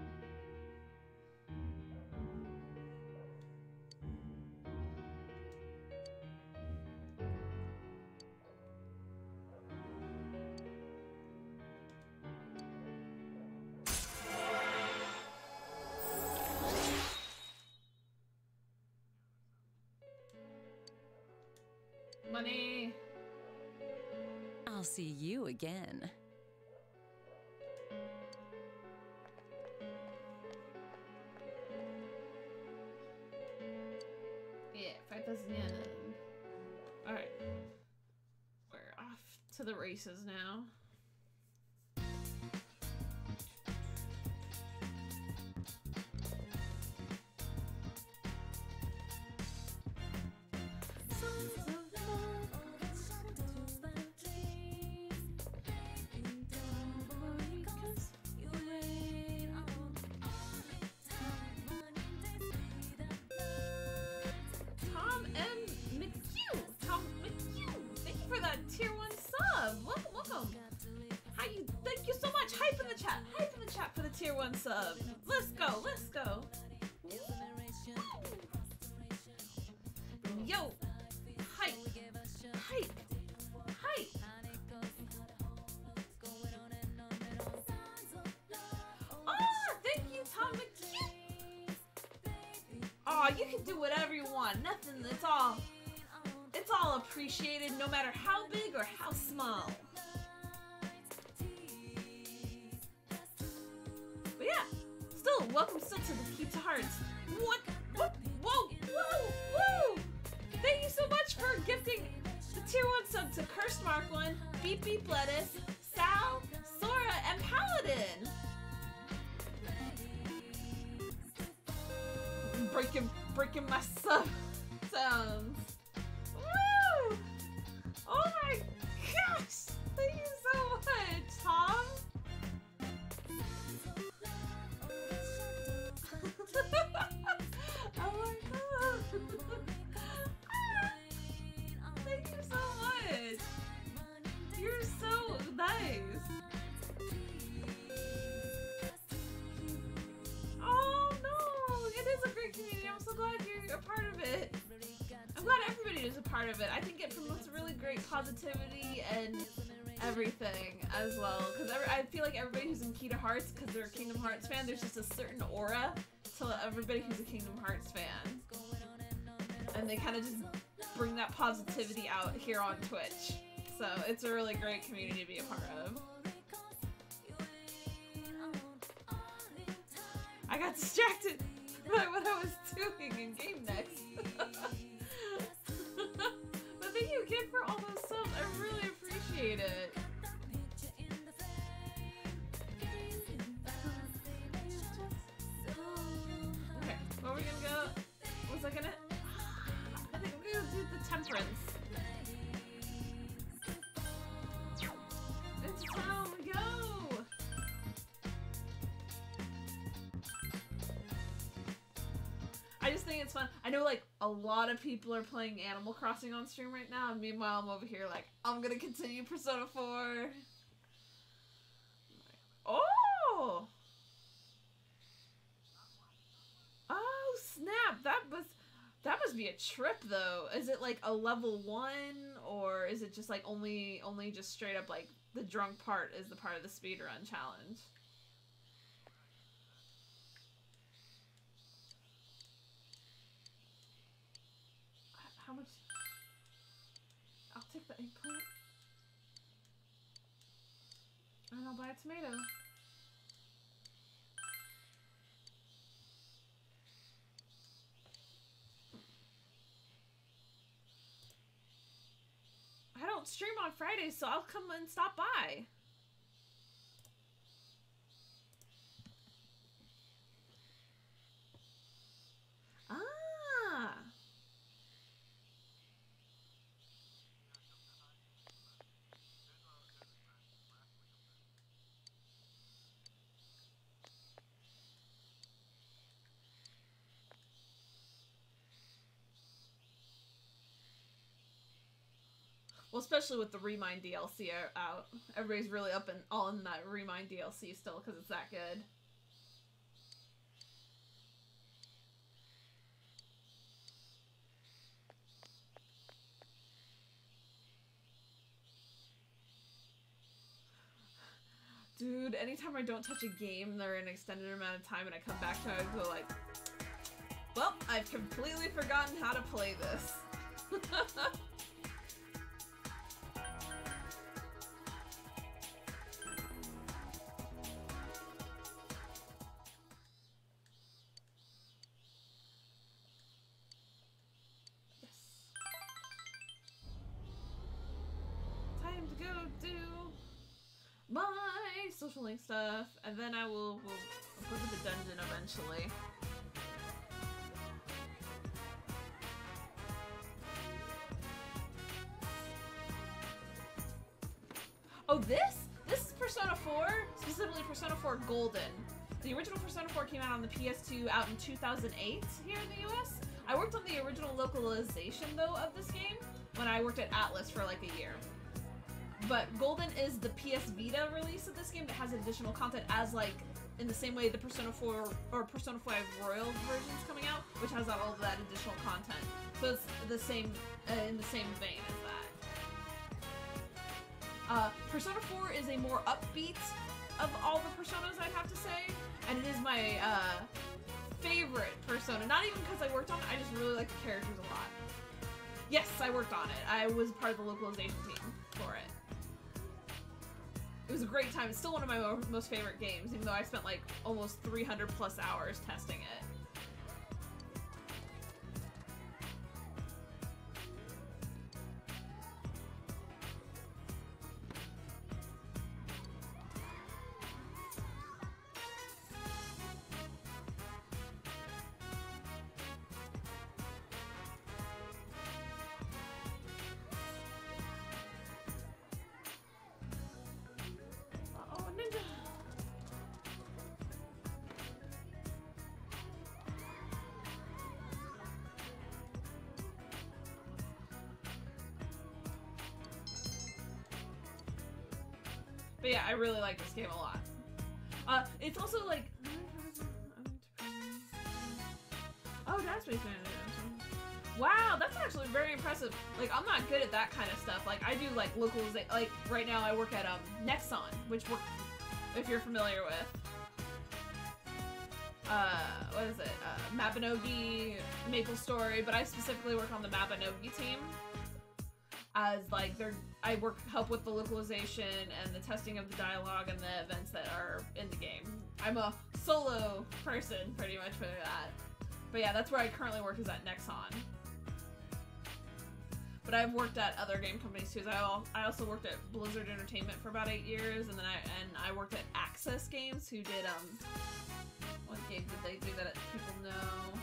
Money. I'll see you again. Yeah, 5,000 yen. Alright. We're off to the races now. Tom M. McHugh! Tom McHugh! Thank you for that tier 1 sub! Welcome, welcome! How you? Thank you so much! Hype in the chat! Hype in the chat for the tier 1 sub! Let's go! Let's go! Yo! Hype! Hype! Hype! Oh! Thank you, Tom McHugh! Oh, you can do whatever you want. Nothing. It's all appreciated, no matter how big or how small. But yeah, still, welcome still to the Keep to Hearts. What? Whoa! Whoa! Whoa! Thank you so much for gifting the tier 1 sub to Cursed Mark 1, Beep Beep Lettuce, Sal, Sora, and Paladin. Breaking my sub sounds. Woo! Oh my gosh! Thank you so much, Tom. Oh my god! Thank you so much. You're so nice. Oh no! It is a great community. I'm so glad you're a part of it. I'm glad everybody is a part of it. I think it promotes really great positivity and everything as well. Because I feel like everybody who's in Kingdom Hearts, because they're a Kingdom Hearts fan, there's just a certain aura to everybody who's a Kingdom Hearts fan. And they kind of just bring that positivity out here on Twitch. So it's a really great community to be a part of. I got distracted by what I was doing in Game Next. But thank you again for all those subs. I really appreciate it. Okay, where are we gonna go? Was I gonna? I think we're gonna do the Temperance. Into town we go! I just think it's fun. I know like a lot of people are playing Animal Crossing on stream right now, and meanwhile I'm over here like, I'm gonna continue Persona 4. Oh! Oh snap! That was That must be a trip, though. Is it like a level 1, or is it just like only just straight up like the drunk part is the part of the speedrun challenge? How much? I'll take the eggplant. And I'll buy a tomato. I don't stream on Fridays, so I'll come and stop by. Ah. Well, especially with the Remind DLC out. Everybody's really up and all in that Remind DLC still because it's that good. Dude, anytime I don't touch a game for an extended amount of time and I come back to it, I go like, well, I've completely forgotten how to play this. Time to go do my social link stuff, and then we'll go to the dungeon eventually. Oh, this is Persona 4, specifically Persona 4 Golden. The original Persona 4 came out on the PS2 out in 2008 here in the US. I worked on the original localization though of this game when I worked at Atlas for like a year. But Golden is the PS Vita release of this game that has additional content, as like in the same way the Persona 4 or Persona 5 Royal version is coming out, which has all of that additional content. So it's the same in the same vein as that. Persona 4 is a more upbeat of all the Personas, I'd have to say, and it is my favorite Persona. Not even because I worked on it, I just really like the characters a lot. Yes, I worked on it. I was part of the localization team for it. It was a great time. It's still one of my most favorite games, even though I spent like almost 300 plus hours testing it. But yeah, I really like this game a lot. It's also like... Oh, that's Space Man. Wow, that's actually very impressive. Like, I'm not good at that kind of stuff. Like, I do, like, localization. Like, right now I work at, Nexon, which if you're familiar with. What is it? Mabinogi, MapleStory, but I specifically work on the Mabinogi team. As like I help with the localization and the testing of the dialogue and the events that are in the game. I'm a solo person pretty much for that. But yeah, that's where I currently work, is at Nexon. But I've worked at other game companies too. I also worked at Blizzard Entertainment for about 8 years, and then I worked at Access Games, who did what game did they do that people know?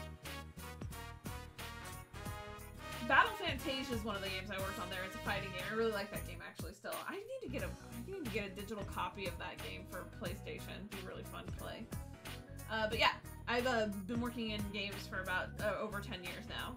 Battle Fantasia is one of the games I worked on there. It's a fighting game. I really like that game actually still. I need to get a digital copy of that game for PlayStation. It'd be really fun to play. But yeah, I've been working in games for about over 10 years now.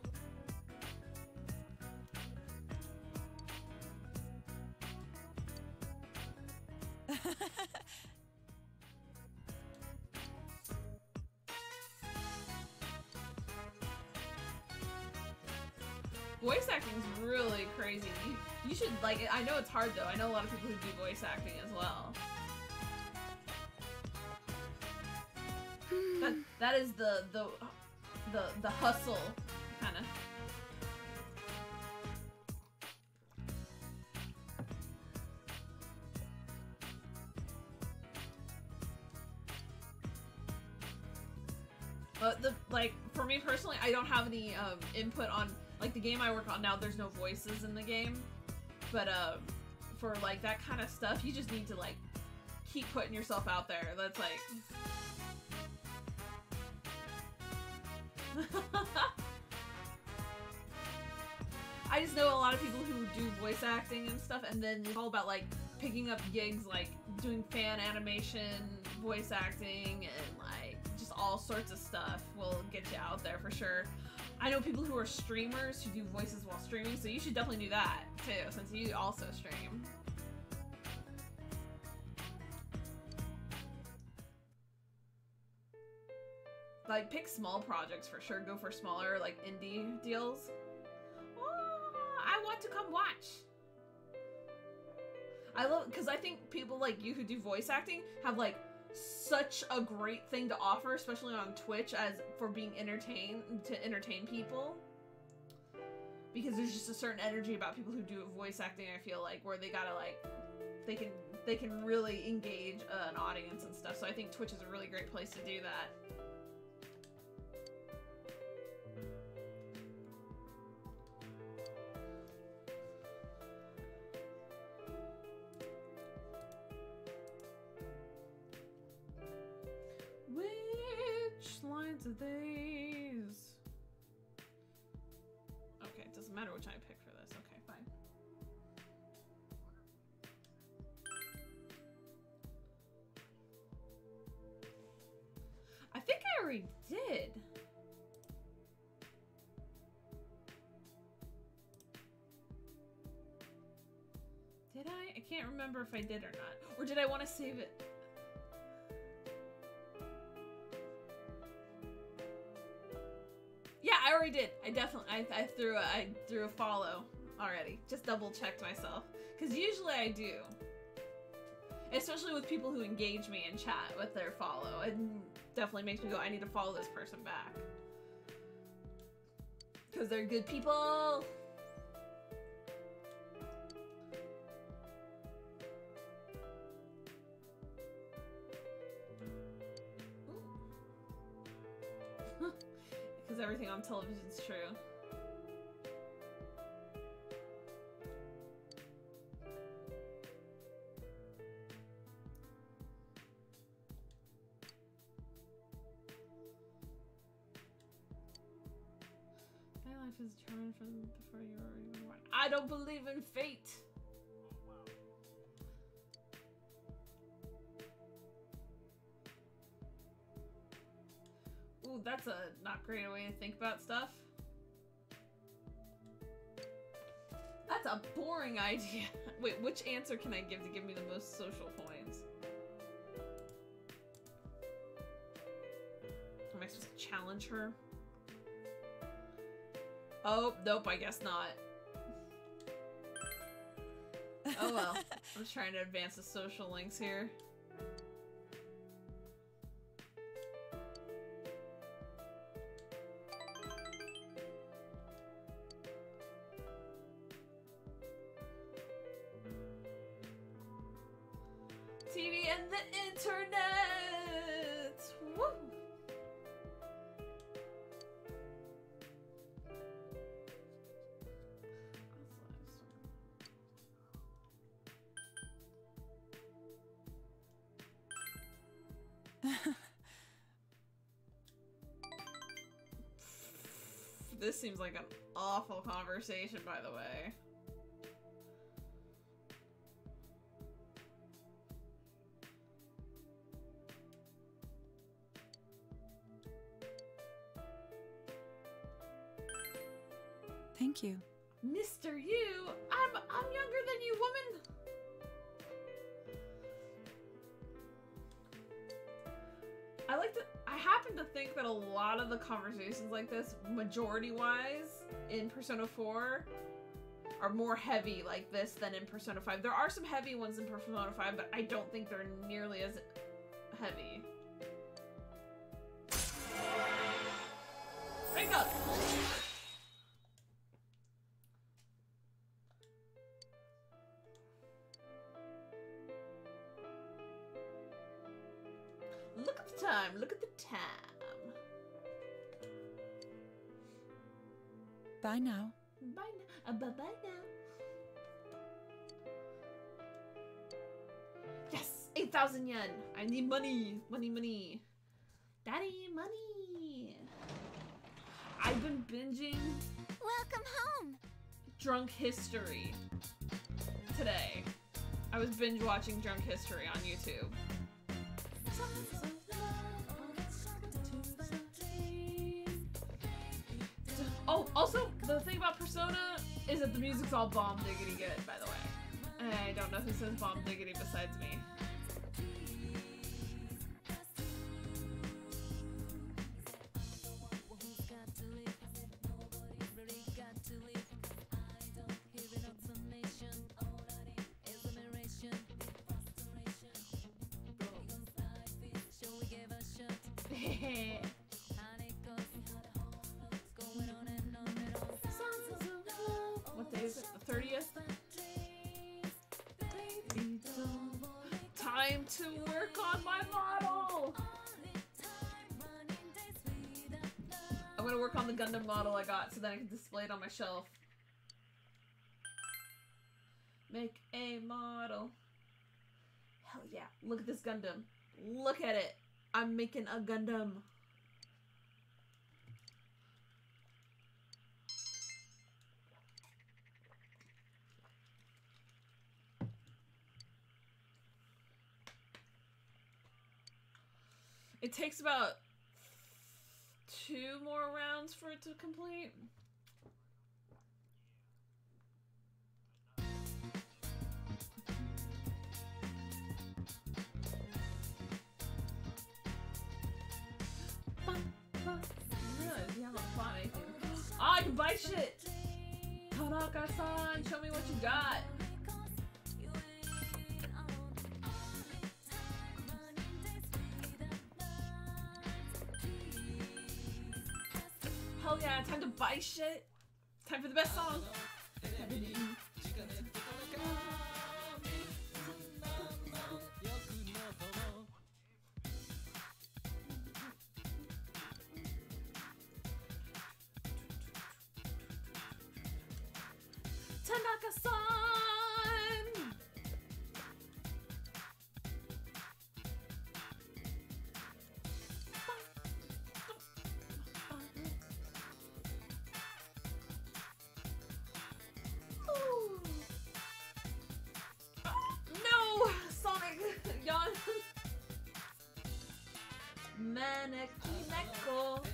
Voice acting is really crazy. You should, like, I know it's hard though. I know a lot of people who do voice acting as well. That is the hustle, kind of. But like, for me personally, I don't have any input on, like, the game I work on now. There's no voices in the game, but for like that kind of stuff, you just need to like keep putting yourself out there. That's like. I just know a lot of people who do voice acting and stuff, and then it's all about like picking up gigs, like doing fan animation, voice acting, and like just all sorts of stuff will get you out there for sure. I know people who are streamers who do voices while streaming, so you should definitely do that too, since you also stream. Like, pick small projects for sure. Go for smaller, like, indie deals. Oh, I want to come watch. I love, because I think people like you who do voice acting have, like, such a great thing to offer, especially on Twitch, as for being entertained, to entertain people. Because there's just a certain energy about people who do voice acting, I feel like, where they gotta, like, they can really engage an audience and stuff. So I think Twitch is a really great place to do that. Which lines are these? Okay, it doesn't matter which I pick for this. Okay, fine. I think I already did. Did I? I can't remember if I did or not. Or did I want to save it? Yeah, I already did. I definitely, I threw a follow already. Just double checked myself. Because usually I do. Especially with people who engage me in chat with their follow. It definitely makes me go, I need to follow this person back. Because they're good people. Because everything on television is true. My life is determined from before you were even born. I don't believe in fate. Ooh, that's a not great way to think about stuff. That's a boring idea. Wait, which answer can I give to give me the most social points? Am I supposed to challenge her? Oh, nope, I guess not. Oh well. I'm just trying to advance the social links here. TV and the internet! Woo! This seems like an awful conversation, by the way. Thank you. Mr. You? I'm younger than you, woman! I happen to think that a lot of the conversations like this, majority-wise, in Persona 4 are more heavy like this than in Persona 5. There are some heavy ones in Persona 5, but I don't think they're nearly as heavy. Wake up! Look at the time, look at the time. Bye now. Bye now. Bye-bye now. Yes! 8,000 yen! I need money! Money, money. Daddy, money! I've been binging Welcome home. Drunk History today. I was binge watching Drunk History on YouTube. Oh, also, the thing about Persona is that the music's all bomb diggity good, by the way. And I don't know who says bomb diggity besides me. What day is it? The 30th? Time to work on my model! I'm gonna work on the Gundam model I got so that I can display it on my shelf. Make a model. Hell yeah. Look at this Gundam. Look at it. I'm making a Gundam. It takes about 2 more rounds for it to complete. Oh, I can buy shit! Tanaka-san, show me what you got! Hell yeah, time to buy shit! Time for the best song! Tanaka-san! No! Sonic! Yawn! Maneki-neko!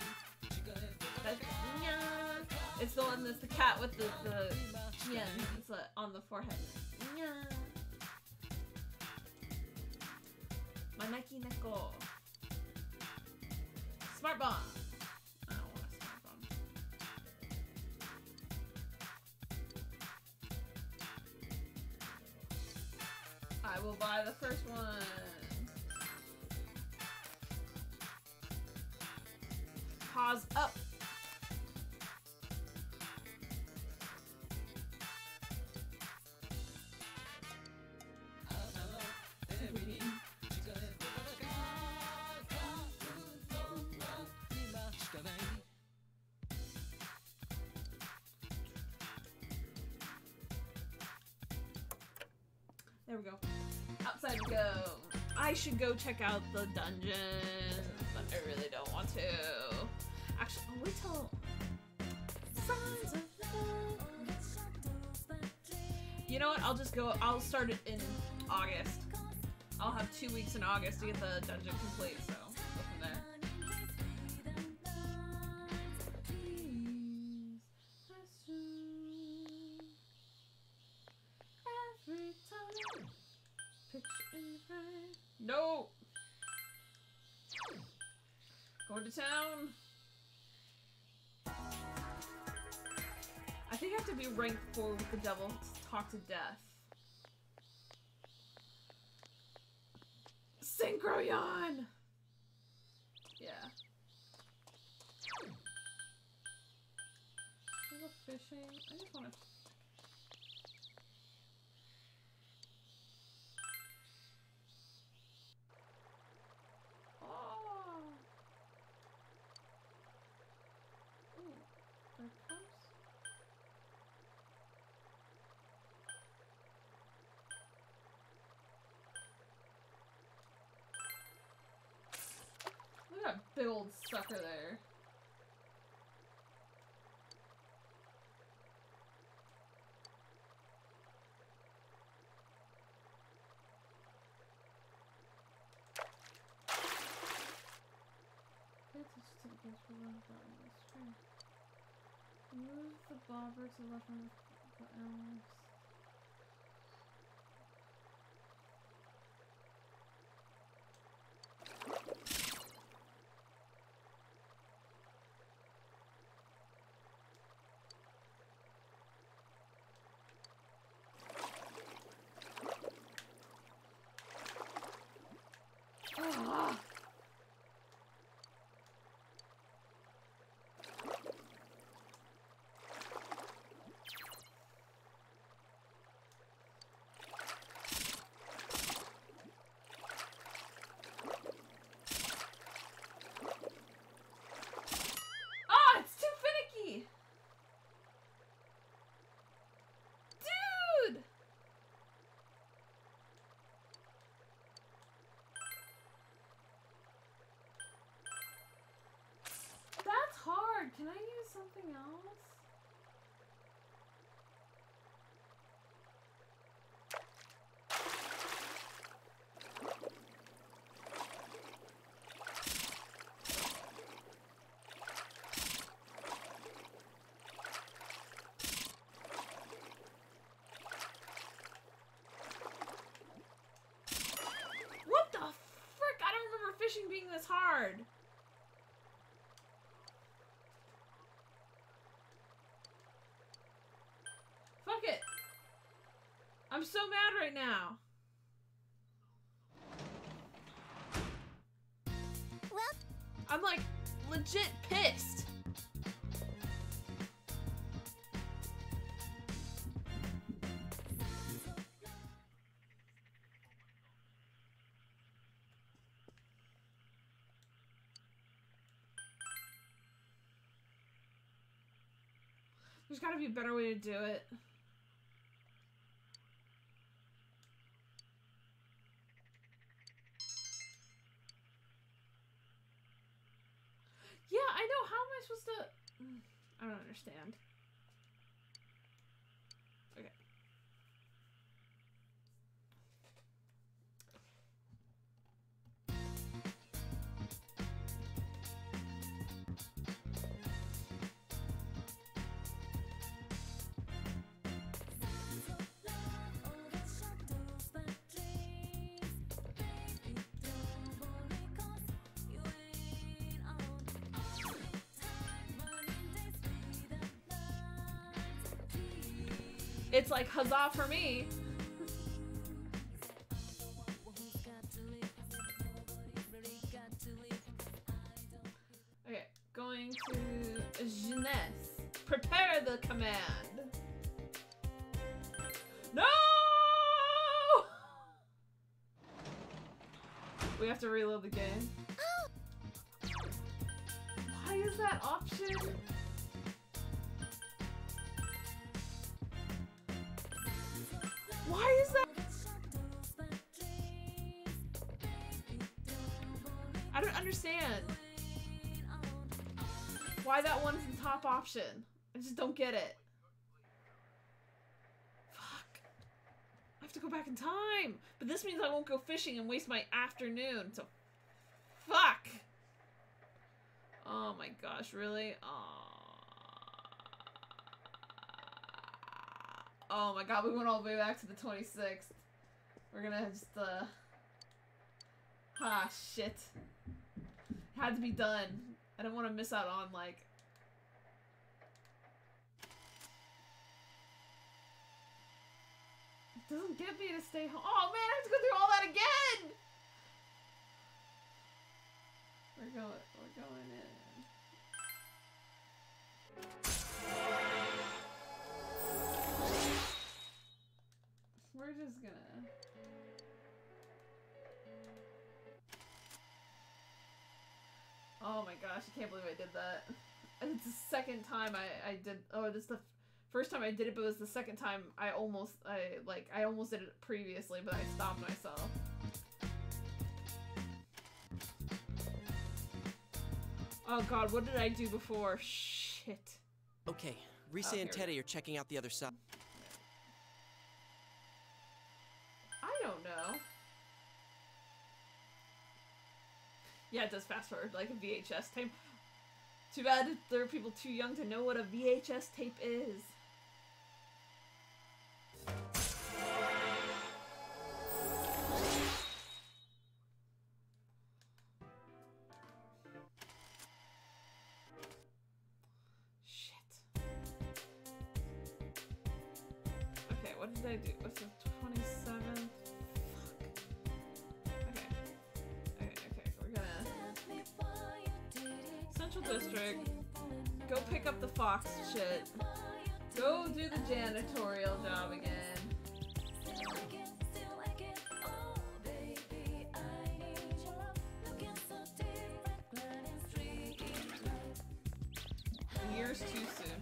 It's the one that's the cat with the chin. It's on the forehead. Maneki-neko. Smart bomb. I don't want a smart bomb. I will buy the first one. Pause up. There we go. Outside we go. I should go check out the dungeon, but I really don't want to. Actually, I'll wait till... You know what? I'll just go. I'll start it in August. I'll have 2 weeks in August to get the dungeon complete, so go from there. No! Going to town. think I have to be rank 4 with the devil to talk to death. Synchroyon! Yeah. Should I go fishing? I just want to... Oh! Ooh, there comes... Look at that big old sucker there. Pay attention to the games for one button on the screen. Move the bobber to the left one of the animals. Ah! Ah, it's too finicky! Dude! That's hard. Can I use something else? What the frick? I don't remember fishing being this hard. Fuck it. I'm so mad right now. Well, I'm like legit pissed. There's gotta be a better way to do it. Yeah, I know. How am I supposed to... I don't understand. Okay. It's like, huzzah for me. Okay, going to Jeunesse. Prepare the command. No! We have to reload the game. Why is that option? Why is that? I don't understand why that one's the top option. I just don't get it. Fuck. I have to go back in time. But this means I won't go fishing and waste my afternoon. So, fuck. Oh my gosh, really? Oh my god, we went all the way back to the 26th. We're gonna just, ah, shit. Had to be done. I don't want to miss out on, like... Doesn't get me to stay home. Oh man, I have to go through all that again! We're going in. We're just gonna... Oh my gosh, I can't believe I did that. It's the second time I did... Oh, this is the first time I did it, but it was the second time I almost did it previously, but I stopped myself. Oh god, what did I do before? Shit. Okay, Risa and Teddy are checking out the other side. I don't know. Yeah, it does fast forward like a VHS tape. Too bad there are people too young to know what a VHS tape is. Okay, what did I do? What's the 27th? Fuck. Okay, we're gonna... Central District. Go pick up the Fox shit. Go do the janitorial job again. Years too soon.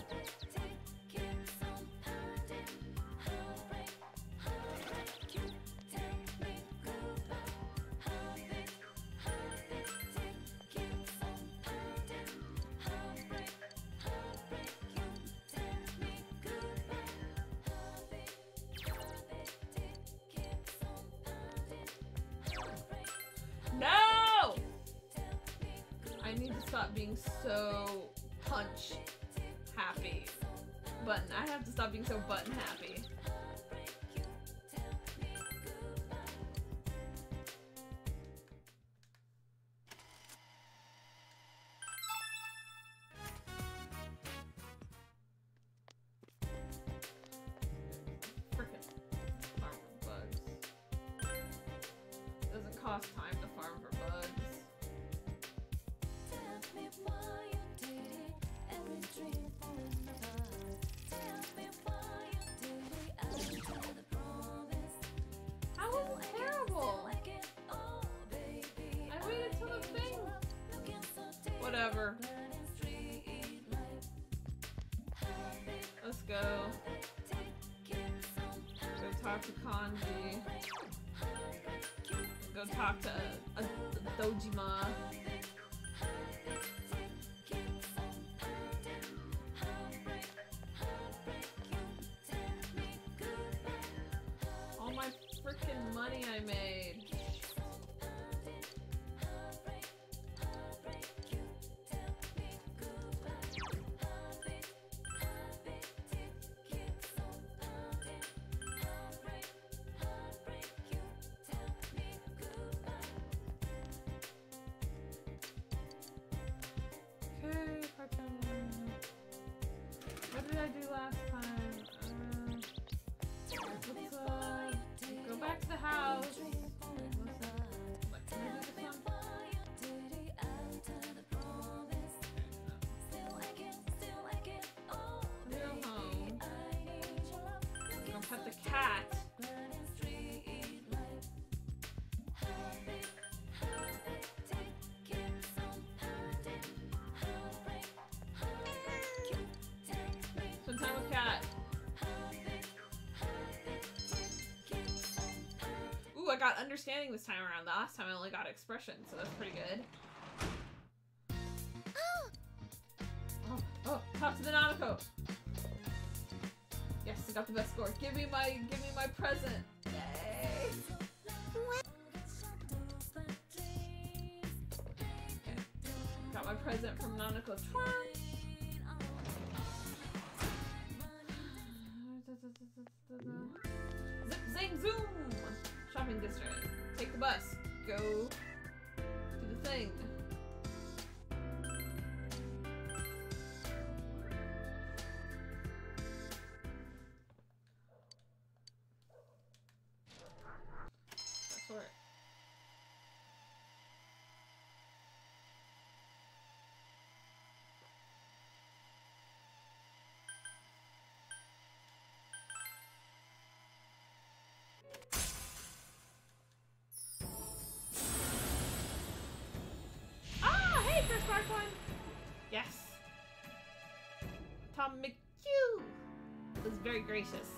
No! I need to stop being so punch happy. Button. I have to stop being so button happy. Frickin' farm for bugs. Doesn't cost time to farm for bugs. That was terrible. I waited till the thing. Whatever. Let's go. Go talk to Kanji. Go talk to a Dojima. All my freaking money I made. Okay, part-time. What did I do last time? Let's go back to the house. Can I do this one? Go home. Go pet the cat. Spend time with cat. Ooh, I got understanding this time around. The last time I only got expression, so that's pretty good. Oh, talk to the Nanako. Yes, I got the best score. Give me my present. Yay! Okay. Got my present from Nanako. Zip, zing, zoom! Shopping district. Take the bus. Go do the thing. for it. Ah, hey, first mark one. Yes. Tom McHugh was very gracious.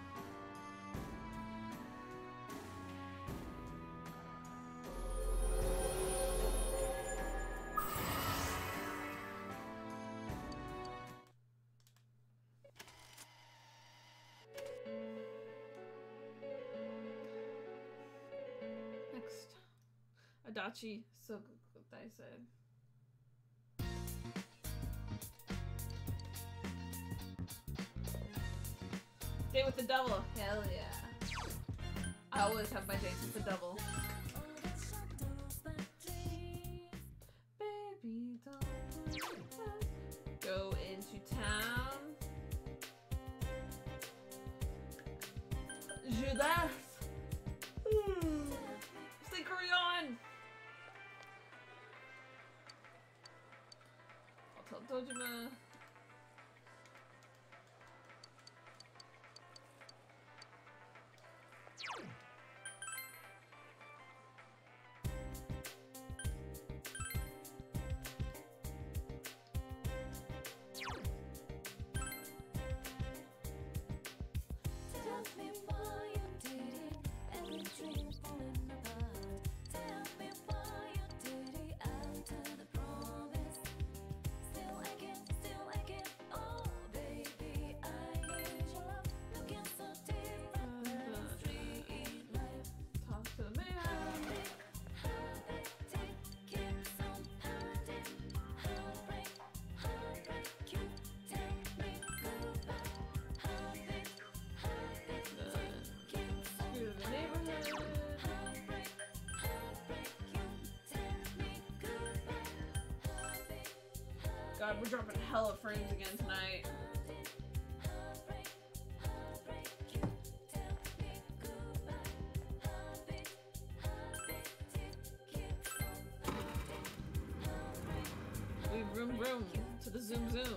Next, Adachi Sokutai said. Date with the devil. Hell yeah. I always have my dates with the devil. Baby, don't go into town. Judas. Say Korean. I'll tell Dojima. Talk to the man. Screw the neighborhood. God, we're dropping hella frames again tonight. We vroom to the zoom zoom.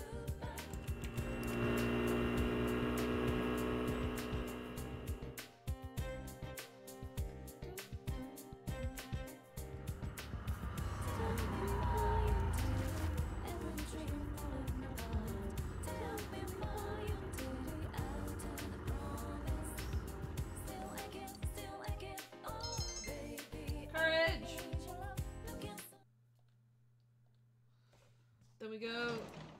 Courage! Then we go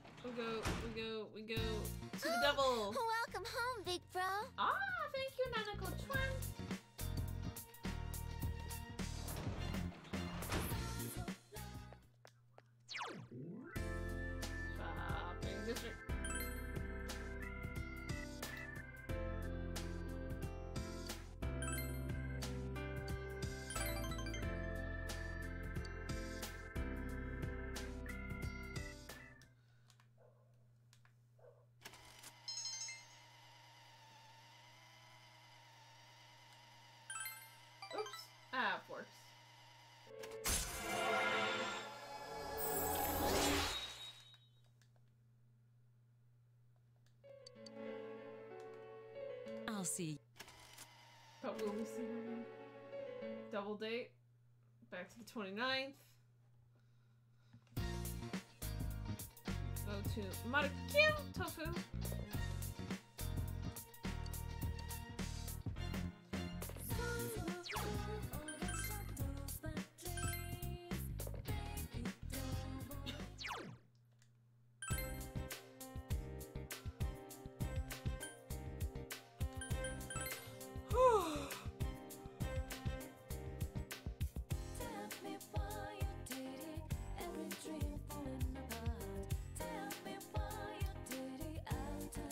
to the devil. Welcome home, big bro. Ah, thank you, Nanako Twin. Shopping district. Oops. Ah, it works. I'll see. But will we see her again? Double date. Back to the 29th. Go to Marukyou Tofu. Every dream falling apart. Tell me why you did it out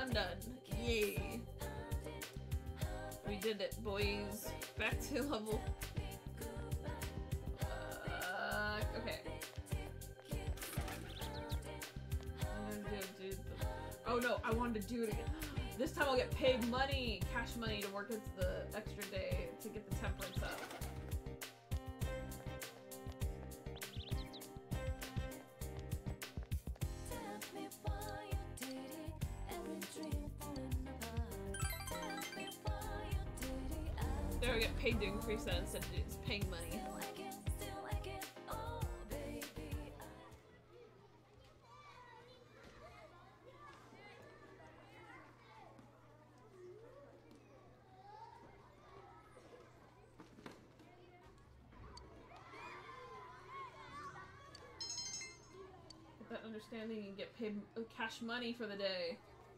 done. Yay. We did it, boys. Back to level. Okay. I'm gonna do oh no, I wanted to do it again. This time I'll get paid money, cash money, to work as the extra day to get the temperance up. There, I get paid to increase that instead of just paying money. Get that understanding and get paid cash money for the day.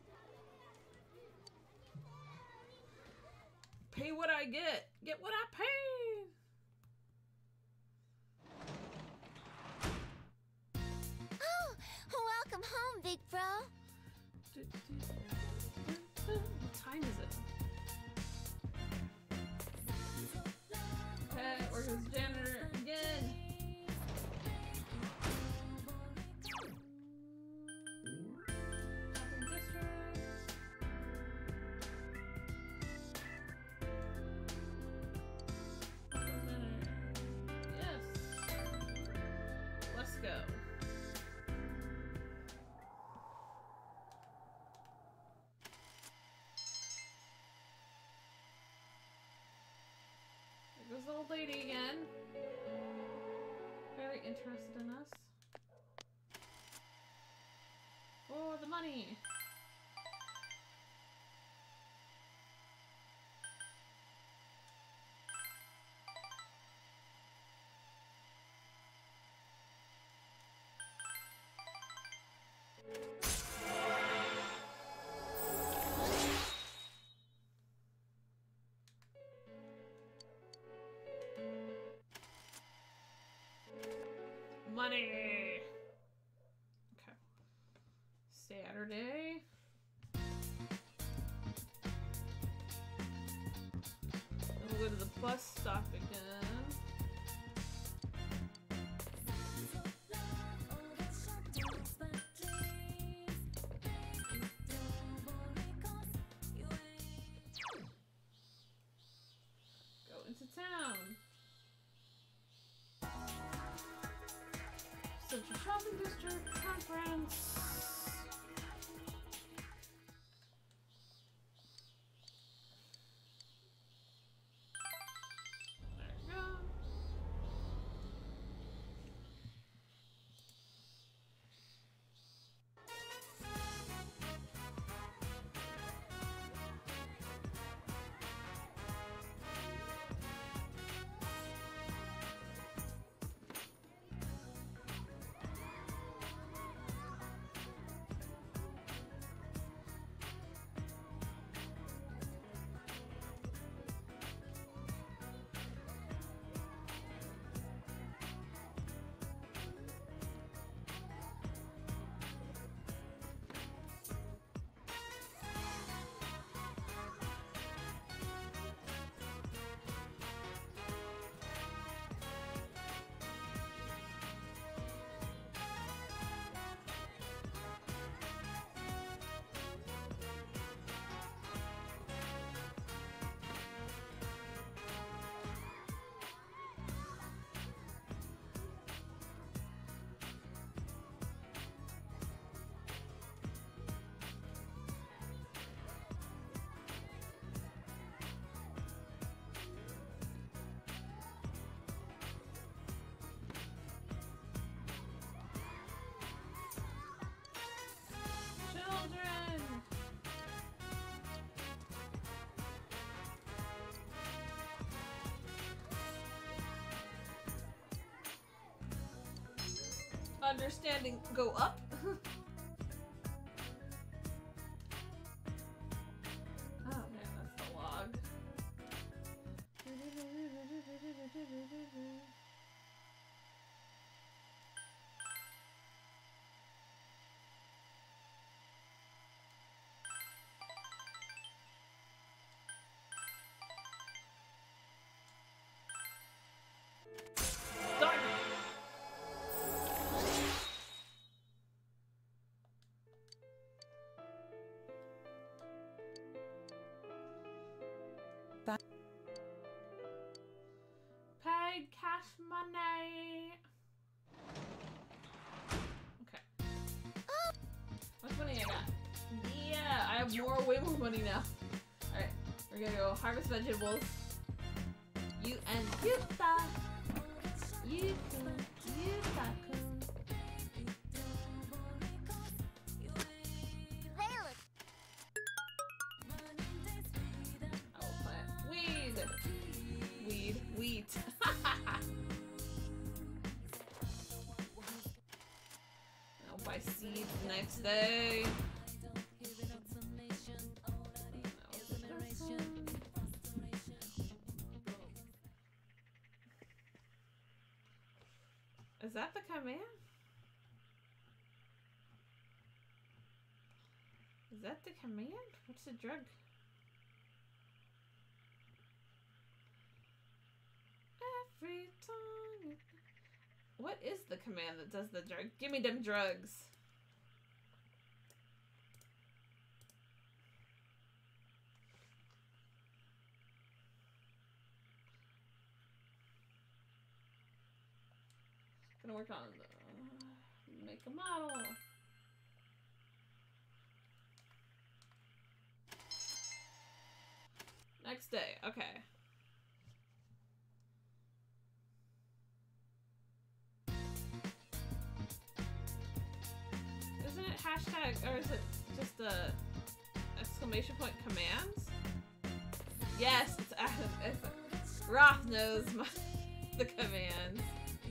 Pay what I get. Get what I pay. Oh, welcome home, big bro. What time is it? Okay, work as janitor again. Shopping district. Yes. Let's go. There goes the old lady again. Very interested in us. Oh, the money. Money. Okay. Saturday. Then we'll go to the bus stop again. Go into town. Central Shopping District Conference. There we go. Children. Understanding go up. Oh man, that's the log. cash money. Okay. How much money I got? Yeah, I have way more money now. Alright, we're gonna go harvest vegetables. You and Yuta. Yuta-kun. Hey, look. I will plant weed. Wheat. I'll buy seeds next day. Is that the command? Is that the command? What's the drug? Every time. What is the command that does the drug? Give me them drugs. Gonna work on the make a model. Next day, okay. Isn't it hashtag, or is it just a exclamation point commands? Yes, it's Roth knows the commands.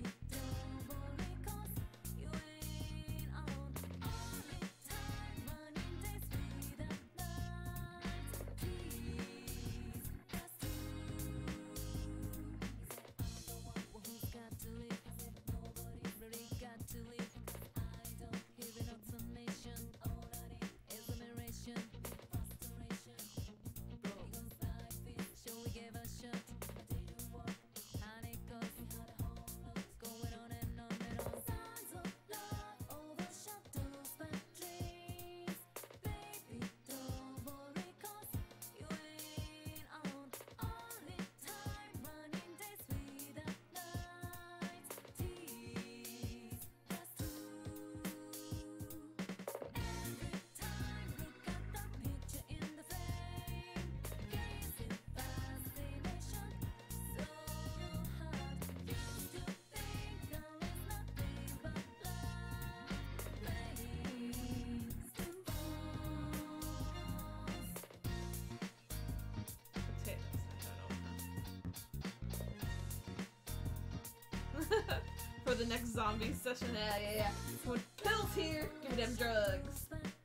For the next zombie session, yeah. With pills here, give me them drugs.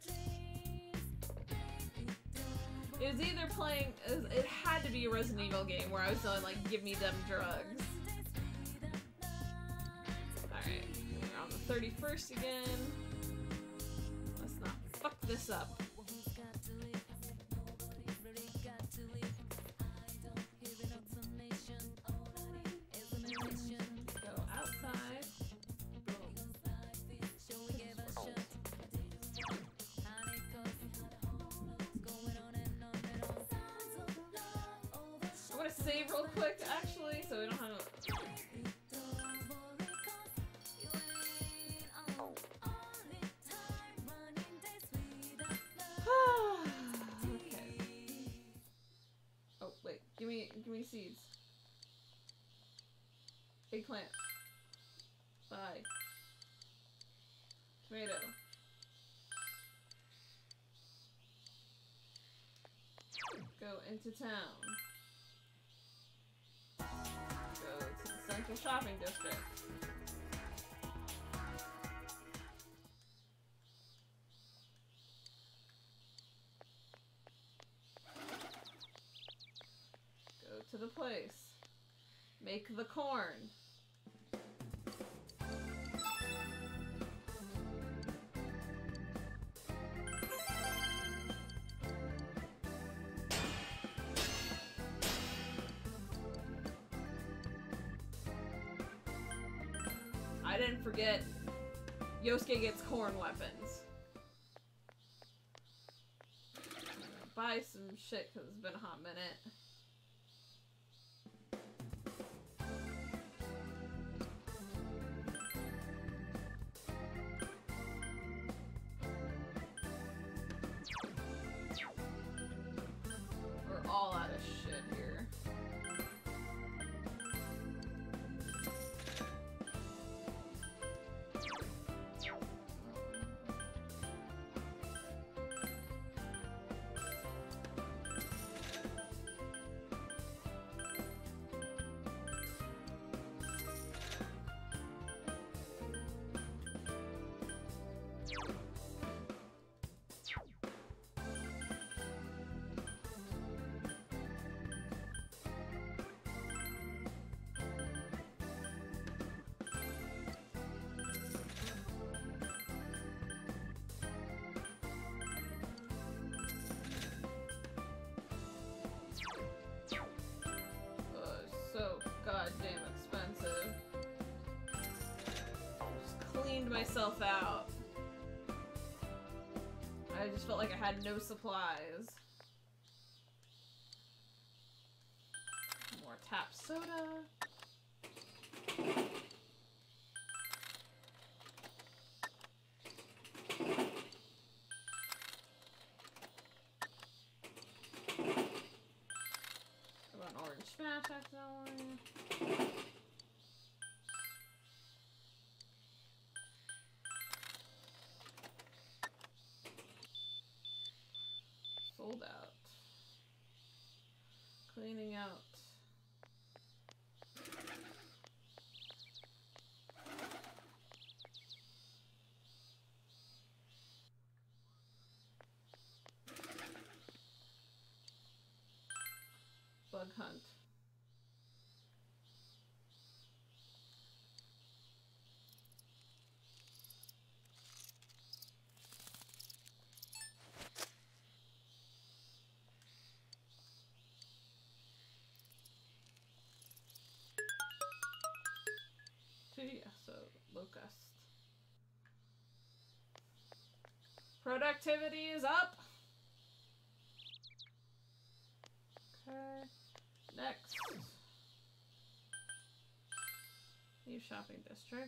It was either playing, it had to be a Resident Evil game where I was going like, give me them drugs. Alright, we're on the 31st again. Let's not fuck this up. Save real quick, actually, so we don't have to... Okay. Oh, wait. Give me seeds. Eggplant. Bye. Tomato. Go into town. Go to the Central Shopping District. Go to the place. Make the corn. I didn't forget, Yosuke gets corn weapons. Buy some shit because it's been a hot minute. myself out. I just felt like I had no supplies. More tap soda. About an orange smash accidentally. Sold out. Cleaning out. Bug hunt. So locust. Productivity is up. Okay. Next. New shopping district.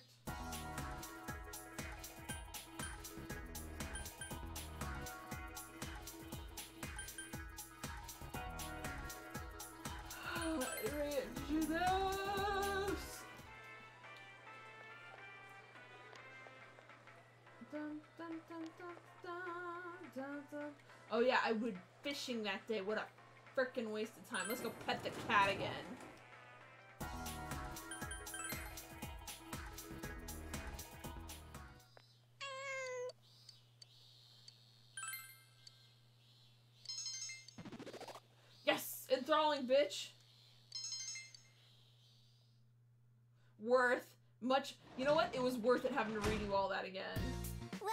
Oh yeah, I went fishing that day. What a frickin' waste of time. Let's go pet the cat again. Yes! Enthralling, bitch! Worth much. You know what? It was worth it having to redo all that again. Well,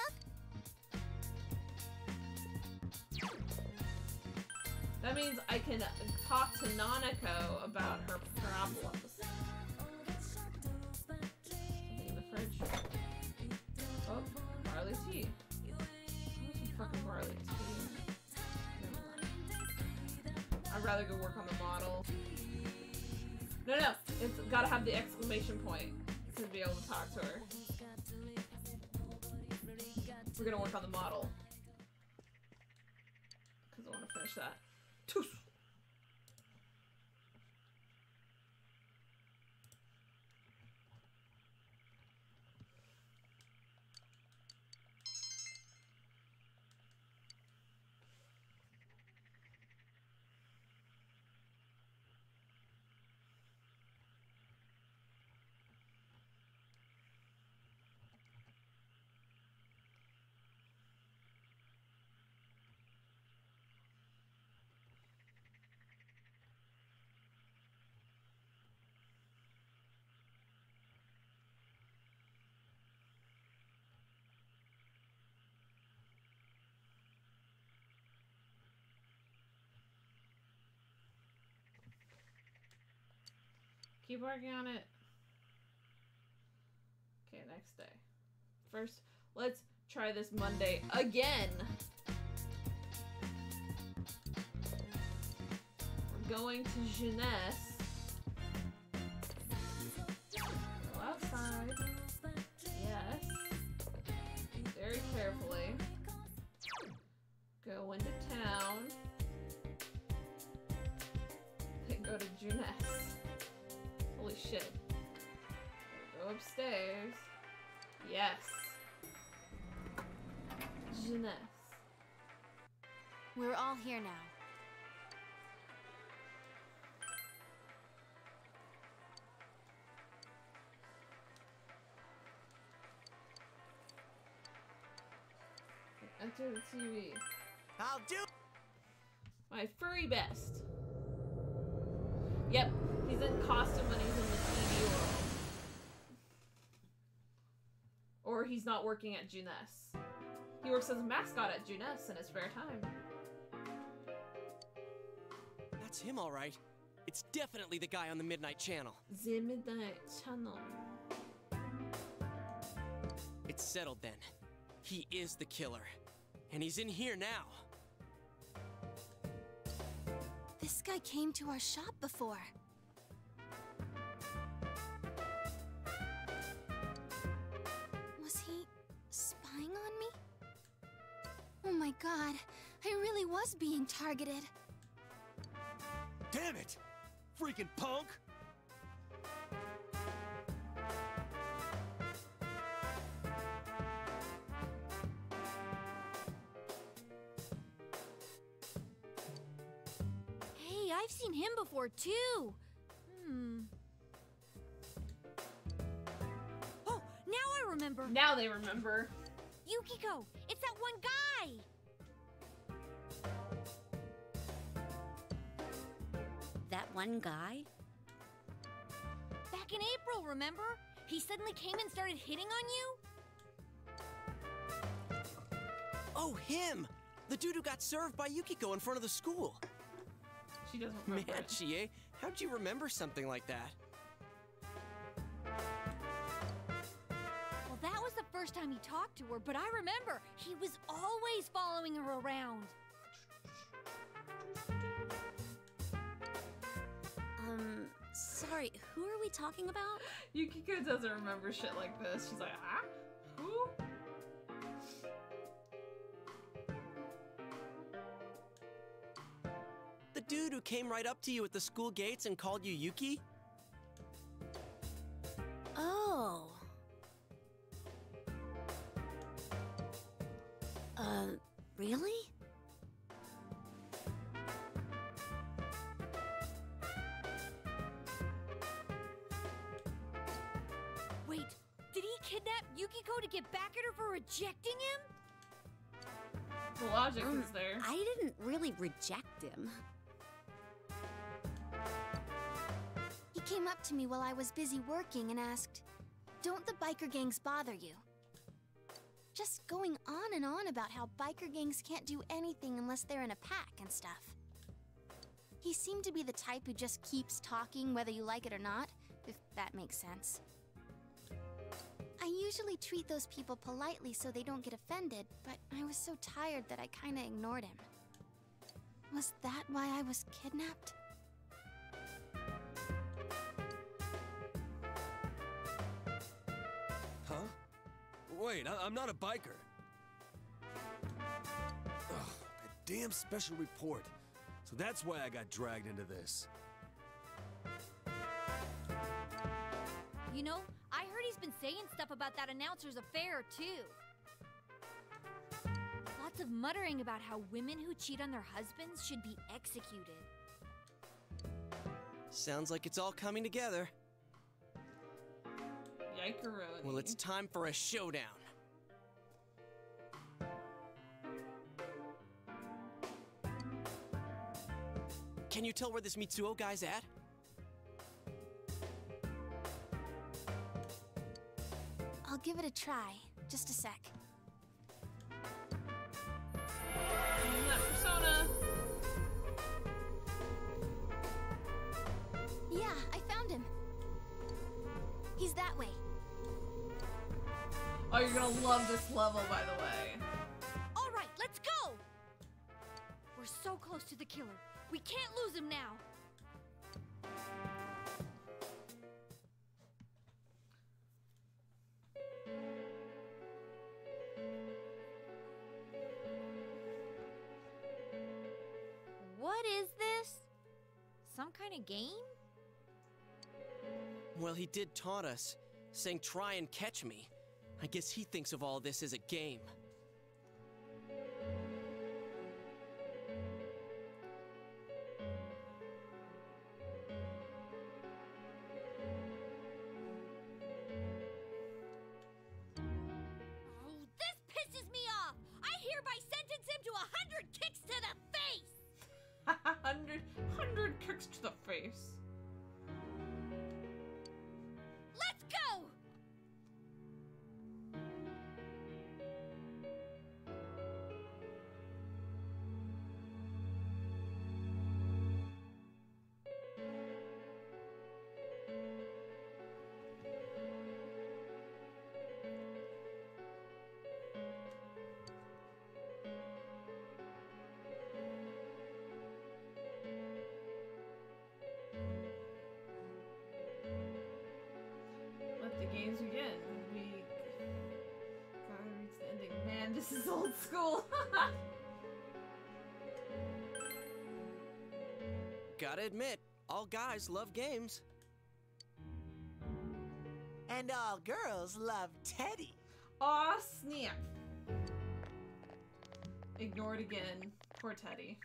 that means I can talk to Nanako about her problems. Something in the fridge. Oh, barley tea. Some fucking barley tea. I'd rather go work on the model. No, it's gotta have the exclamation point to be able to talk to her. We're gonna work on the model. Because I want to finish that. Tooth! Keep working on it. Okay, next day. First, let's try this Monday again. We're going to Jeunesse. Go outside. Yes. Very carefully. Go into town. Then go to Jeunesse. Holy shit. Go upstairs. Yes. Jeunesse. we're all here now. Enter the TV. I'll do. My furry best. Yep, he's in costume when he's in the TV world. Or he's not working at Jeunesse. He works as a mascot at Jeunesse in his spare time. That's him, all right. It's definitely the guy on the Midnight Channel. The Midnight Channel. It's settled then. He is the killer. And he's in here now. This guy came to our shop before. Was he spying on me? Oh my god, I really was being targeted. Damn it! Freaking punk! Hey, I've seen him before too. Oh, now I remember. Now they remember. Yukiko, it's that one guy. That one guy? Back in April, remember? He suddenly came and started hitting on you? Oh, him! The dude who got served by Yukiko in front of the school. She doesn't Man, remember it. Chie, how'd you remember something like that? Well, that was the first time he talked to her, but I remember he was always following her around. Sorry, who are we talking about? Yukiko doesn't remember shit like this. She's like, ah? Who? The dude who came right up to you at the school gates and called you Yuki? Oh. Really? Wait, did he kidnap Yukiko to get back at her for rejecting him? The logic is there. I didn't really reject him. He came up to me while I was busy working and asked, "Don't the biker gangs bother you?" Just going on and on about how biker gangs can't do anything unless they're in a pack and stuff. He seemed to be the type who just keeps talking whether you like it or not, if that makes sense. I usually treat those people politely so they don't get offended, but I was so tired that I kinda ignored him. Was that why I was kidnapped? Huh? Wait, I'm not a biker. Ugh, that damn special report. So that's why I got dragged into this. You know, I heard he's been saying stuff about that announcer's affair, too. Lots of muttering about how women who cheat on their husbands should be executed. Sounds like it's all coming together. Yikeroni. Well, it's time for a showdown. Can you tell where this Mitsuo guy's at? I'll give it a try. Just a sec. Using that persona. Yeah, I found him. He's that way. Oh, you're gonna love this level, by the way. All right, let's go! We're so close to the killer. We can't lose him now. What is this? Some kind of game? Well, he did taunt us, saying try and catch me. I guess he thinks of all this as a game. Oh, this pisses me off! I hereby sentence him to 100 kicks to the face! 100 kicks to the face. Let's go! This is old school. Gotta admit, all guys love games. And all girls love Teddy. Aw, snap. Ignored again. Poor Teddy.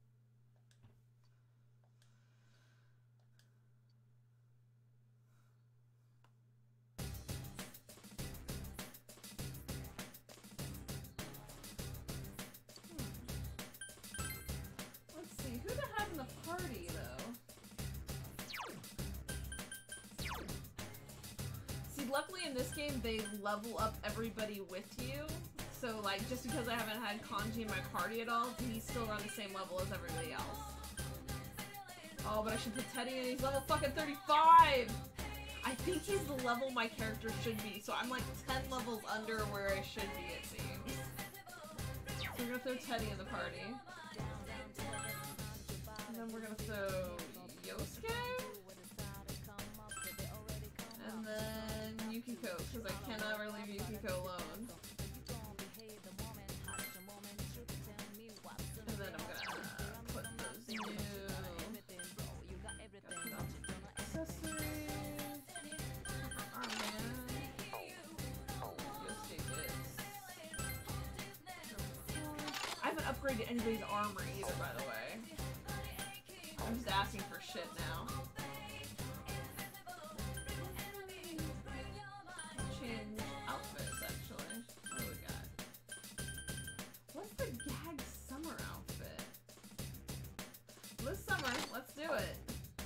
Let's see, who to have in the party, though? See, luckily in this game, they level up everybody with you. So, like, just because I haven't had Kanji in my party at all, he's still around the same level as everybody else. Oh, but I should put Teddy in. He's level fucking 35! I think he's the level my character should be, so I'm like 10 levels under where I should be, it seems. So we're gonna throw Teddy in the party. And then we're gonna throw Yosuke? And then Yukiko, because I cannot ever leave Yukiko alone. And then I'm gonna put those new accessories. I haven't upgraded anybody's armor either, by the way. I'm just asking for shit now. Change outfits, actually. What do we got? What's the gag summer outfit? This summer, let's do it.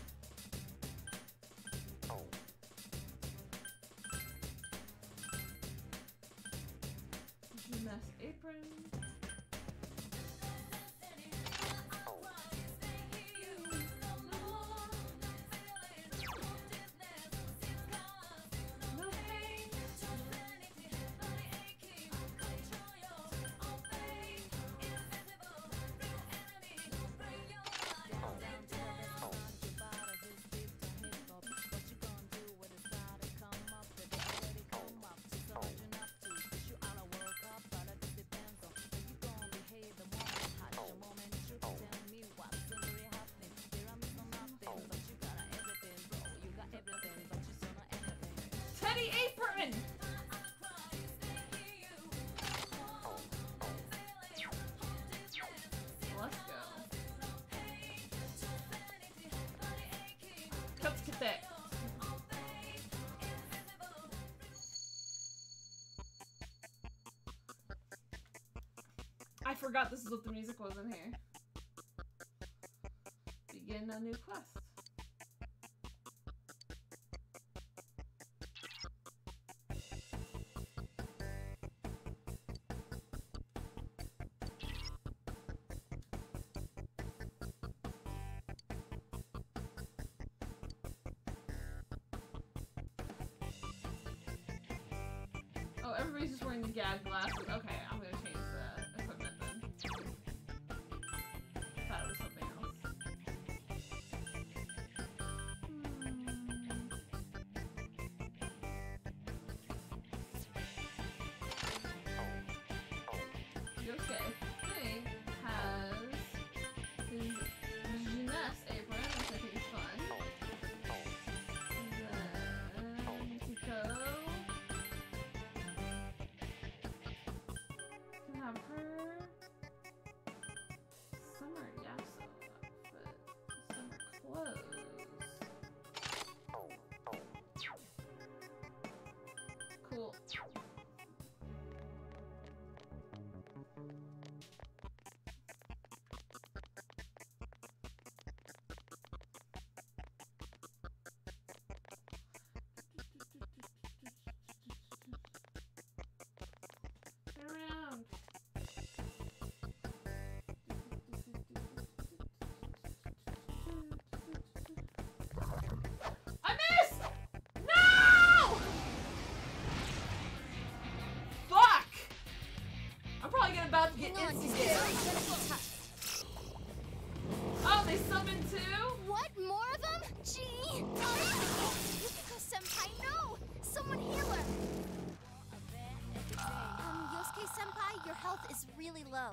Gymnast apron. No pain. Teddy apron! Let's go. Let's get that. I forgot this is what the music was in here. Begin a new quest. Oh, everybody's just wearing the gag glasses. Okay, I'm gonna change the equipment then. Thought it was something else. Yosuke, I think, has his jeunesse apron, which I think is fun. And then Yukiko can have her summer Yasuo outfit, summer clothes. Cool. Turn around. health is really low.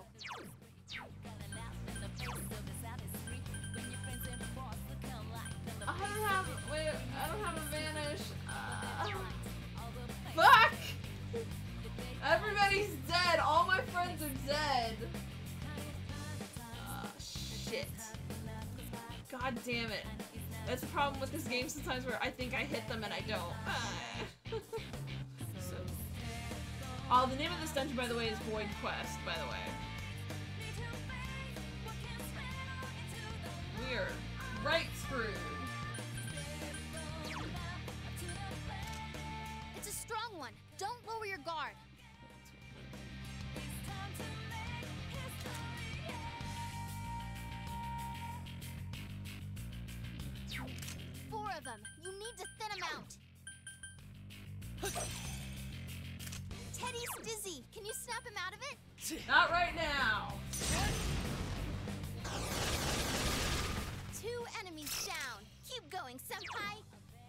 I don't have a vanish. Fuck! Everybody's dead. All my friends are dead. Shit. God damn it. That's the problem with this game sometimes where I think I hit them and I don't. So. Oh, the name of this dungeon, by the way, is Void Quest, by the way. We're right screwed. It's a strong one. Don't lower your guard. Four of them. You need to thin them out. Teddy's dizzy. Can you snap him out of it? Not right now. 2 enemies down. Keep going, senpai.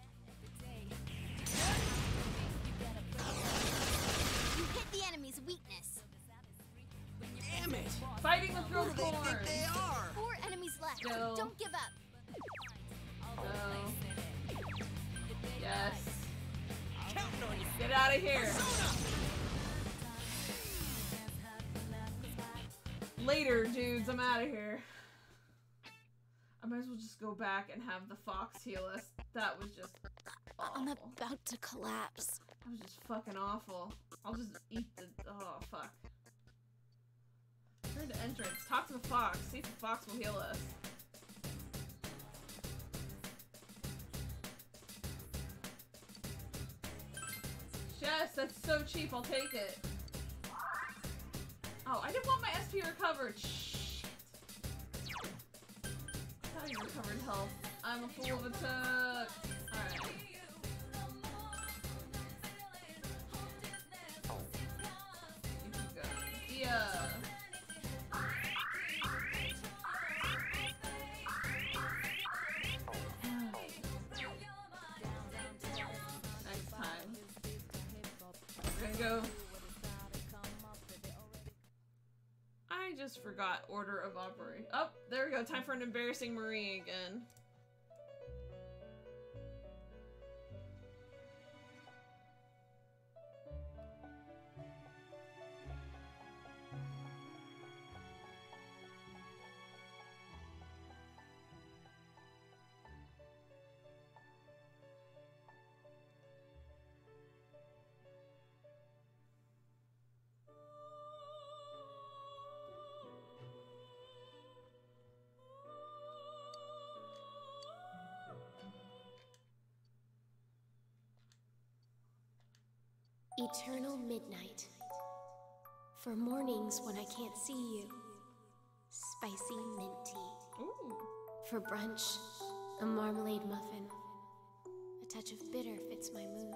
You hit the enemy's weakness. Damn it! Fighting the Who do they think Thorns. they are? 4 enemies left. Go. Don't give up. No. Yes. Counting on you. Get out of here. Later, dudes. I'm out of here. I might as well just go back and have the fox heal us. That was just awful. I'm about to collapse. That was just fucking awful. I'll just eat the... Oh, fuck. Turn to entrance. Talk to the fox. See if the fox will heal us. Yes, that's so cheap. I'll take it. Oh, I didn't want my SP recovered. Shit. I thought you recovered health. I'm a fool of a tuck. Alright. You can go. Yeah. Next time. We're gonna go. I just forgot order of operation. Oh, there we go. Time for an embarrassing Marie again. Eternal midnight. For mornings when I can't see you. Spicy mint tea. Ooh. For brunch, a marmalade muffin. A touch of bitter fits my mood.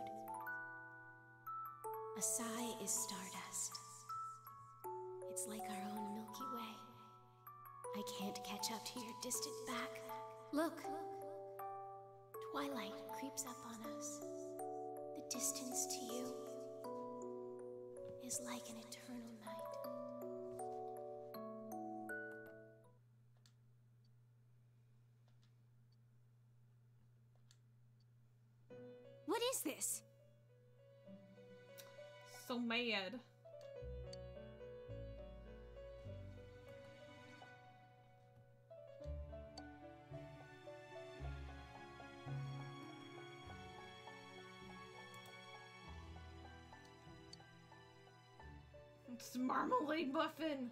A sigh is stardust. It's like our own Milky Way. I can't catch up to your distant back. Look! Twilight creeps up on us. The distance to you is like an eternal night. What is this? So mad. It's marmalade muffin.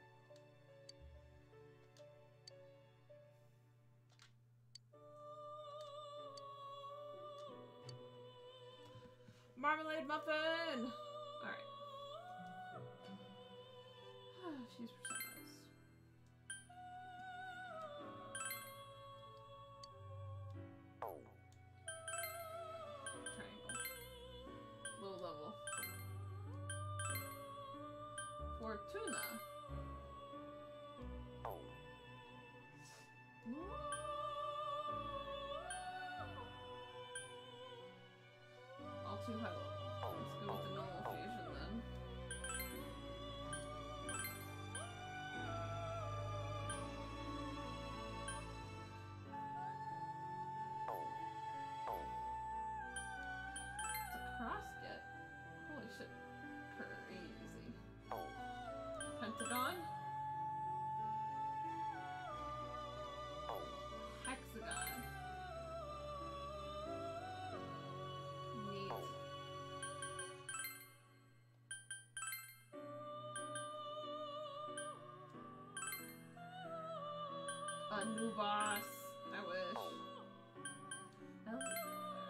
Marmalade muffin. All right. She's personas. Triangle. Low level. Fortuna. All too high level. Let's go with the normal fusion then. new boss. I wish. I love it.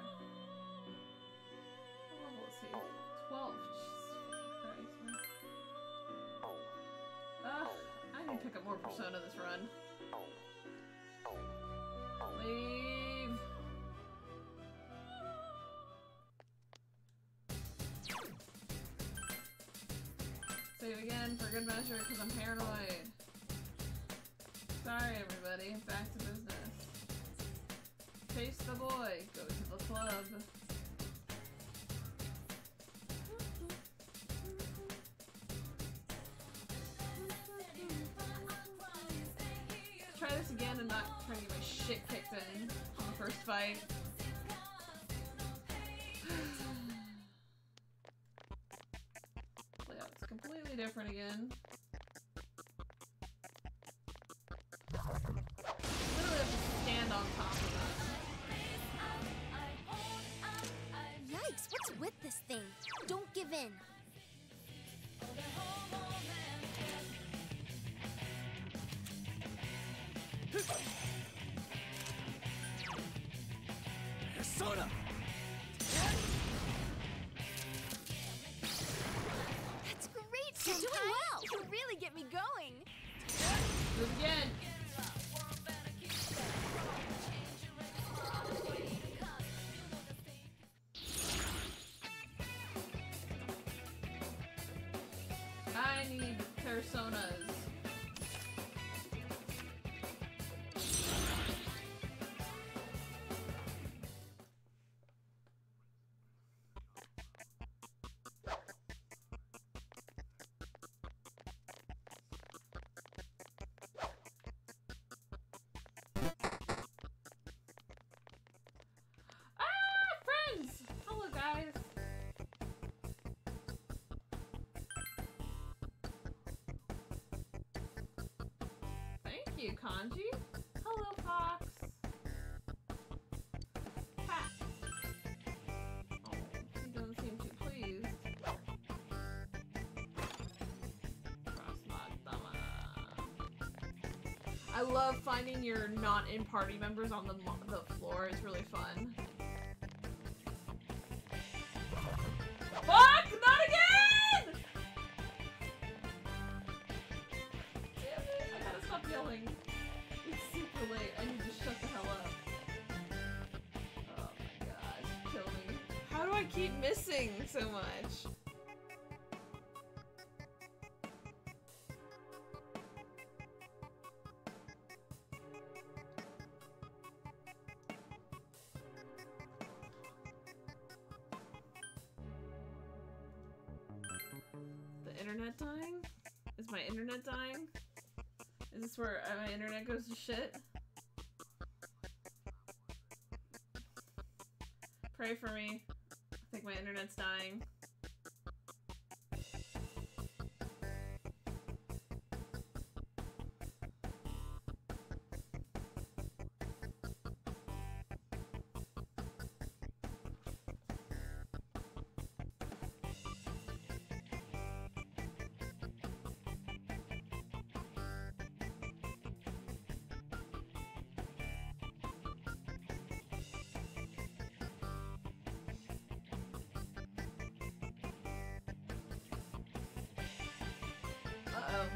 Oh, let's see. 12. Jesus Christ, man. I need to pick up more Persona this run. Leave. Save again for good measure because I'm paranoid. Sorry everybody, back to business. Chase the boy, go to the club. Try this again and not try to get my shit kicked in on the first fight. Layout's completely different again. Literally have to stand on top of that. Yikes, what's with this thing? Don't give in. Persona! That's great, You're doing Senpai. well. You really get me going. Do it again. I need personas. Friends! Hello, guys. Thank you, Kanji. Hello, Fox. Pat. Oh, she doesn't seem too pleased. I love finding your not-in-party members on the floor. It's really fun. Fuck! Not again! Damn it, I gotta stop yelling. It's super late. I need to shut the hell up. Oh my gosh, kill me. How do I keep missing so much? Internet dying? Is my internet dying? Is this where my internet goes to shit? Pray for me. I think my internet's dying. Uh-oh.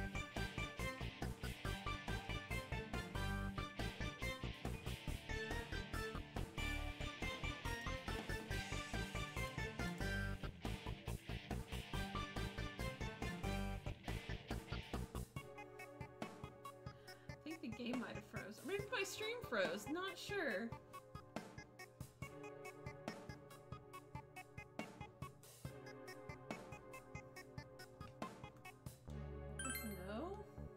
I think the game might have froze. Maybe my stream froze. Not sure. No?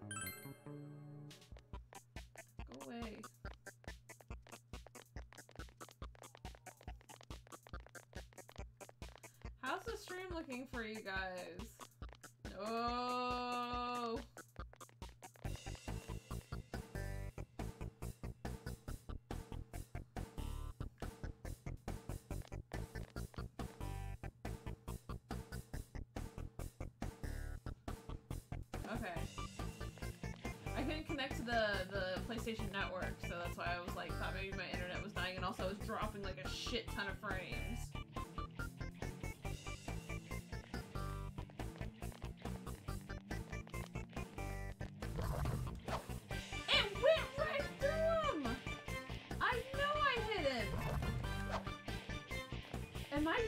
Go away. How's the stream looking for you guys? No. Okay. I couldn't connect to the PlayStation Network, so that's why I was like, thought maybe my internet was dying, and also I was dropping like a shit ton of frames. It went right through him! I know I hit him! Am I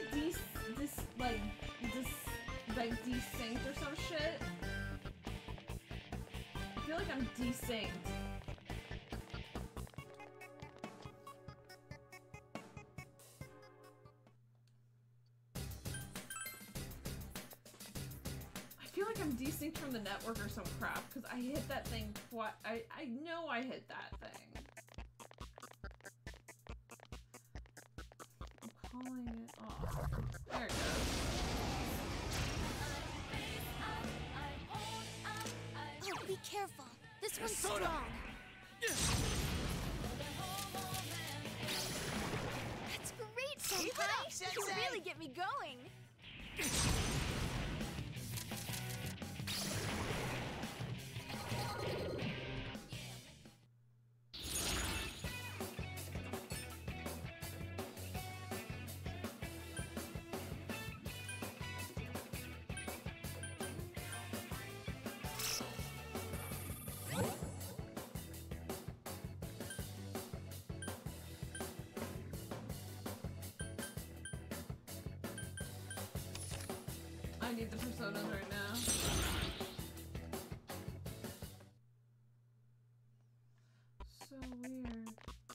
desynced or some shit? I feel like I'm desynced. I feel like I'm desynced from the network or some crap, because I hit that thing I know I hit that thing. I'm calling it off. There it goes. Oh, be careful. This one's Soda. strong. That's great, Keep it Senpai! up, Sensei! You really get me going. I need the personas right now. So weird.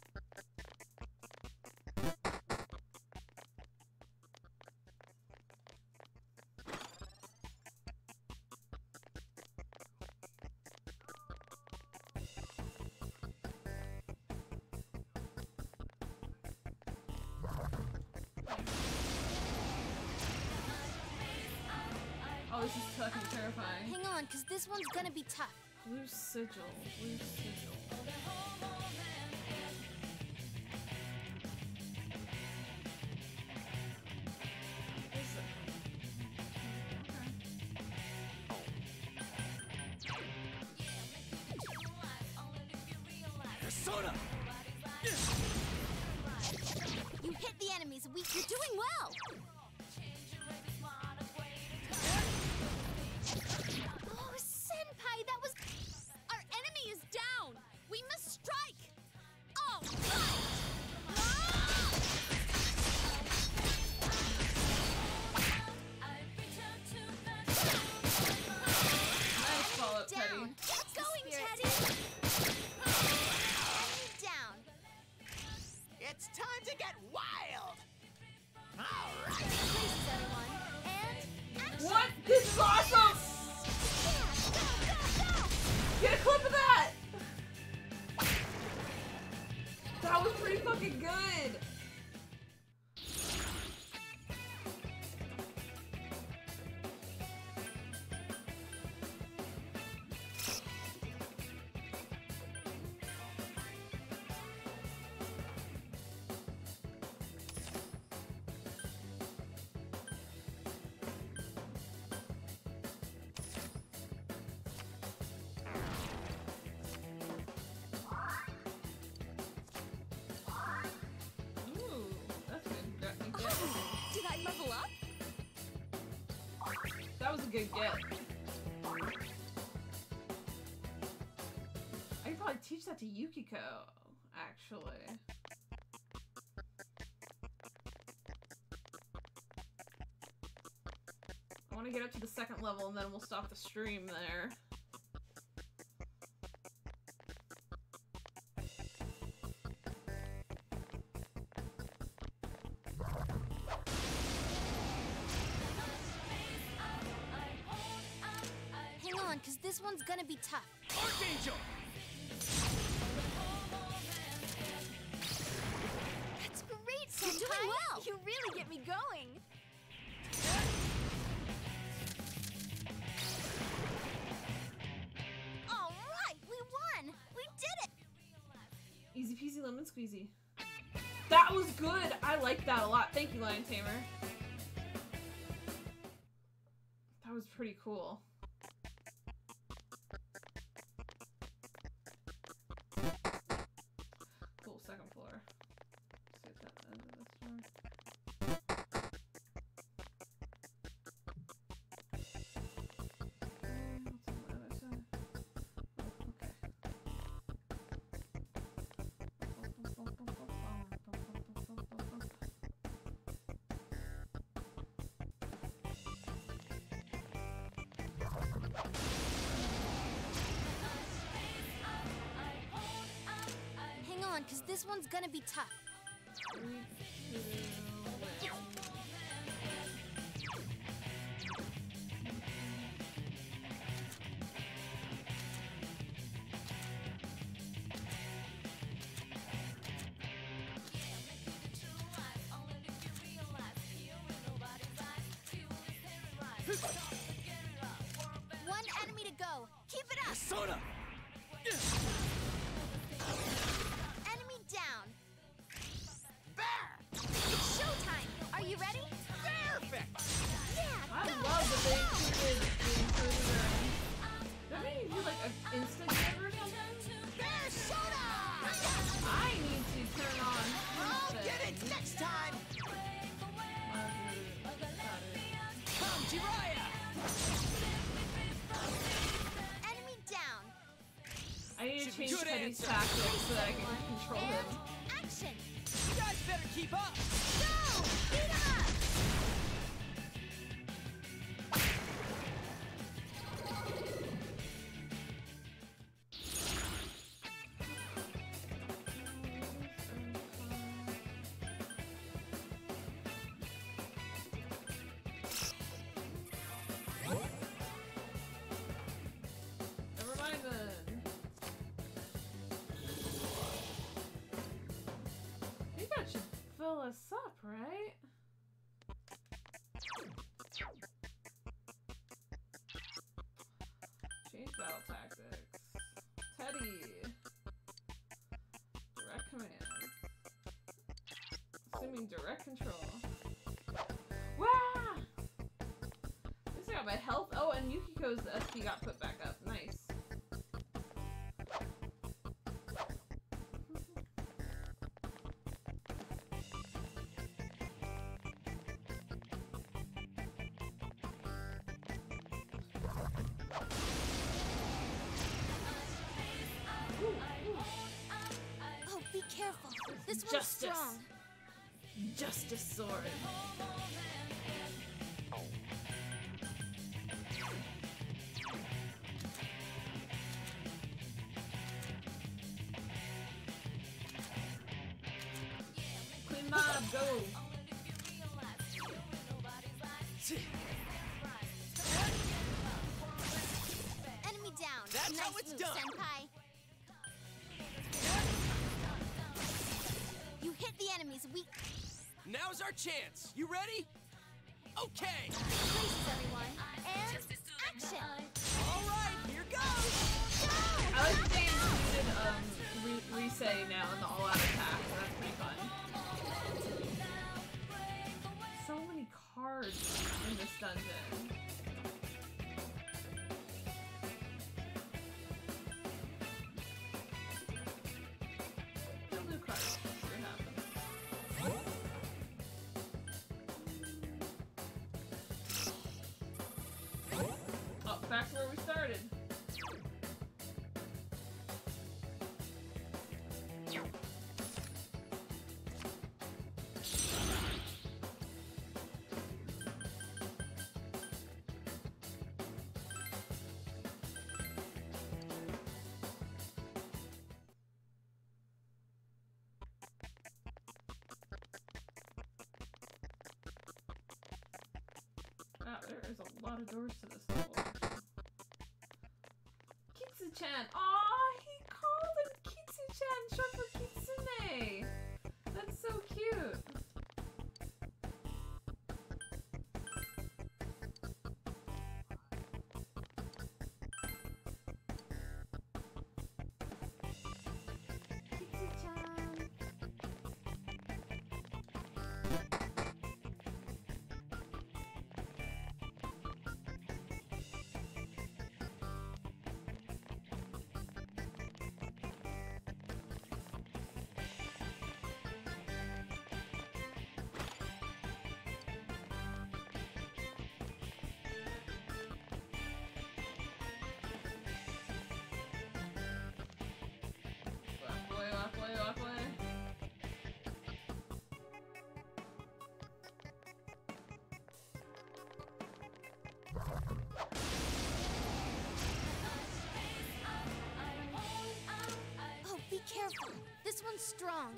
Oh, this is fucking terrifying. Hang on, because this one's gonna be tough. Blue sigil. Blue sigil. Is it? Persona! You hit the enemies. You're doing well. Oh, Senpai, that was... Our enemy is down. We must strike. Oh, Nice follow-up, Teddy. down. Keep going, Teddy. Enemy down. It's time to get wild! Alright! Places, everyone. And action. What? This is awesome! Yeah, go. Get a clip of that! That was pretty fucking good! Ooh, that's good. Got me get. Did I level up? That was a good get. I could probably teach that to Yukiko, actually. I want to get up to the second level and then we'll stop the stream there. Hang on, because this one's gonna be tough. Archangel! That's great, You're Senpai. doing well. You really get me going. All right, we won. We did it. Easy peasy lemon squeezy. That was good! I like that a lot. Thank you, Lion Tamer. That was pretty cool. because this one's gonna be tough. One enemy to go. Keep it up. Soda! Enemy down. Bear! It's showtime. Are you ready? Perfect! Yeah, I go. love that they included Does that mean you do like an instant delivery sometimes? Bear soda! I need to turn on. I'll get it next time! Come, Jiraiya! Enemy down. I need to Should be change good Teddy's answer. tactics so that I can control him. And action. You guys better keep up! Go. Beat 'em up. Never mind then. I think that should fill us up, right? Change battle tactics. Teddy. Direct command. Assuming direct control. Wow! At least I got my health. Oh, and Yukiko's SP got put back up. Nice. Oh, be careful. This one's Justice. strong. Justice sword. Queen Mob, go! Enemy down. That's nice how it's move, done. Senpai. You hit the enemy's weak Now's our chance. You ready? Okay. places, everyone. And action. All right, here goes. I like that they included Risei now in the all-out attack. That's pretty fun. So many cards in this dungeon. No blue cards. Let's see what happens. Oh, back to where we started. Wow, there is a lot of doors to this level. Kitsu-chan! Aw, he called him Kitsu-chan, short for Kitsune! That's so cute! Kitsu-chan! strong.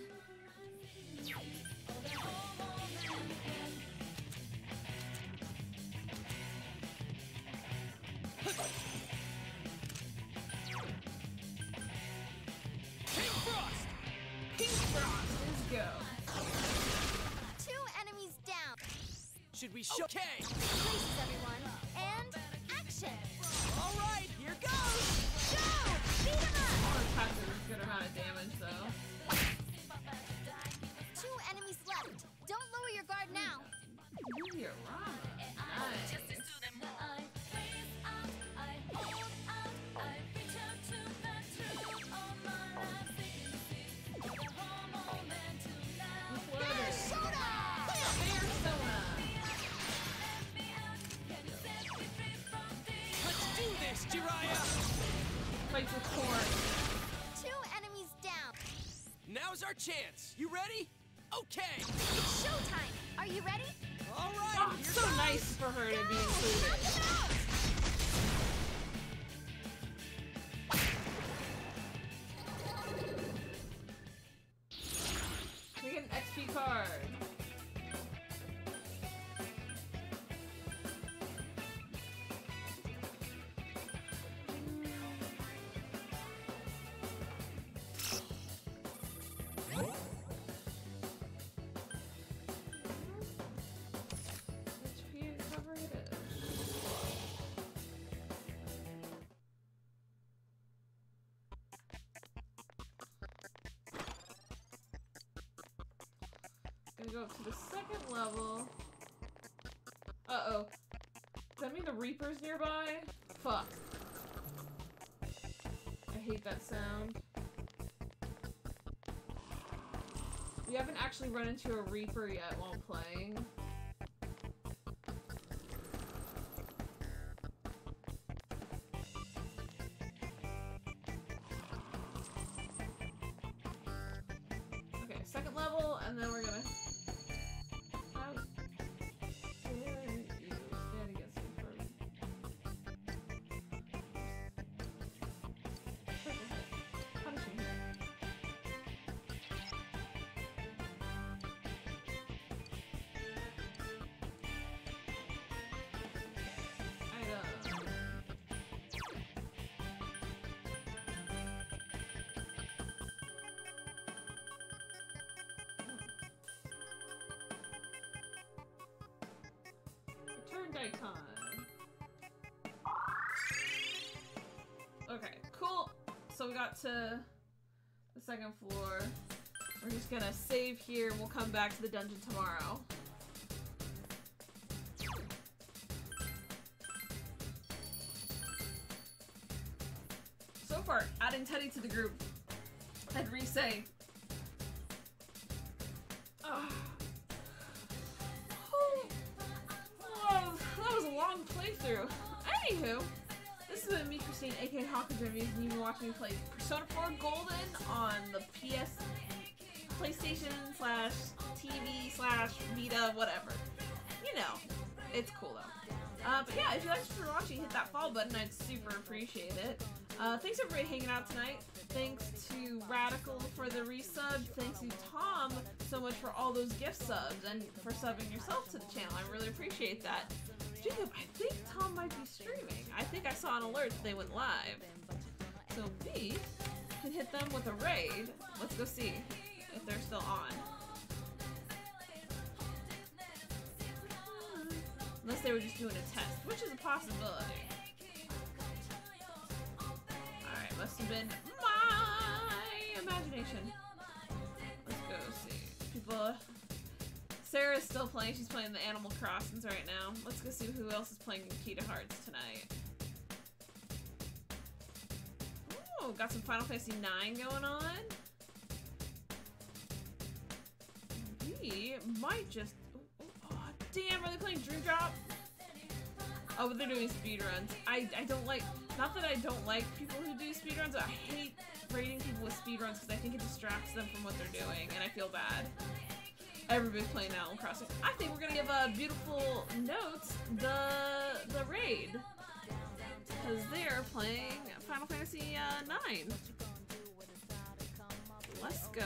Pink Frost! Pink Frost, let's go. 2 enemies down. Should we show? Okay. Places, everyone. And action. All right, here goes! Go! Beat him up! All the attacks are a good amount of damage, though. 2 enemies left. Don't lower your guard now. Diorama. Nice. Persona! Persona. Let's do this, Jiraiya! Fights with Korn. 2 enemies down. Now's our chance. You ready? Okay. It's showtime. Are you ready? All right, Oh, here it's so goes! nice for her to be Knock included. him out! We get an XP card. HP and cover it is. Gonna go up to the 2nd level. Uh-oh. Does that mean the Reaper's nearby? Fuck. I hate that sound. We haven't actually run into a Reaper yet while playing. Okay, 2nd level, and then we're gonna... How dare you stand against me for... Punish me. Item. Return icon. Okay, cool. So we got to the 2nd floor. We're just gonna save here and we'll come back to the dungeon tomorrow. So far, adding Teddy to the group. I'd re-say. Oh, that was a long playthrough. Anywho, this has been me, Christine, aka Hawkins, you've been watching me play Persona 4 Golden on the PlayStation / TV / Vita, whatever. You know, it's cool though. But yeah, if you liked what you're watching, hit that follow button. I'd super appreciate it. Thanks everybody hanging out tonight. Thanks to Radical for the resub. Thanks to Tom so much for all those gift subs and for subbing yourself to the channel. I really appreciate that. Speaking of, I think Tom might be streaming. I think I saw an alert that they went live. So we can hit them with a raid. Let's go see if they're still on. Unless they were just doing a test, which is a possibility. Alright, must have been my imagination. Let's go see. People... Sarah's still playing. She's playing the Animal Crossings right now. Let's go see who else is playing Kingdom Hearts tonight. Oh, got some Final Fantasy IX going on. We might just... Oh, damn, are they playing Dream Drop? Oh, but they're doing speedruns. I don't like... Not that I don't like people who do speedruns, but I hate rating people with speedruns because I think it distracts them from what they're doing, and I feel bad. Everybody's playing Animal Crossing. I think we're gonna give Beautiful Notes the raid. Because they're playing Final Fantasy IX. let's go.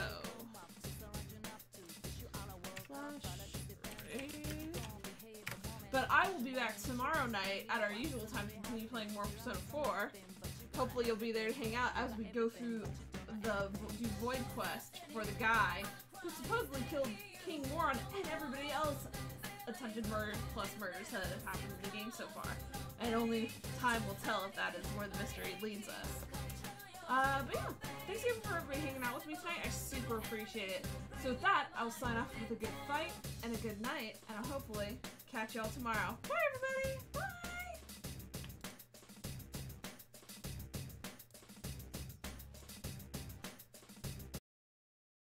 But I will be back tomorrow night at our usual time to continue playing more Persona 4. Hopefully you'll be there to hang out as we go through the Void Quest for the guy who supposedly killed King Moron and everybody else attempted murders plus murders that have happened in the game so far. And only time will tell if that is where the mystery leads us. But yeah, thanks again for everybody hanging out with me tonight. I super appreciate it. So with that, I'll sign off with a good fight and a good night, and I'll hopefully catch y'all tomorrow. Bye everybody! Bye!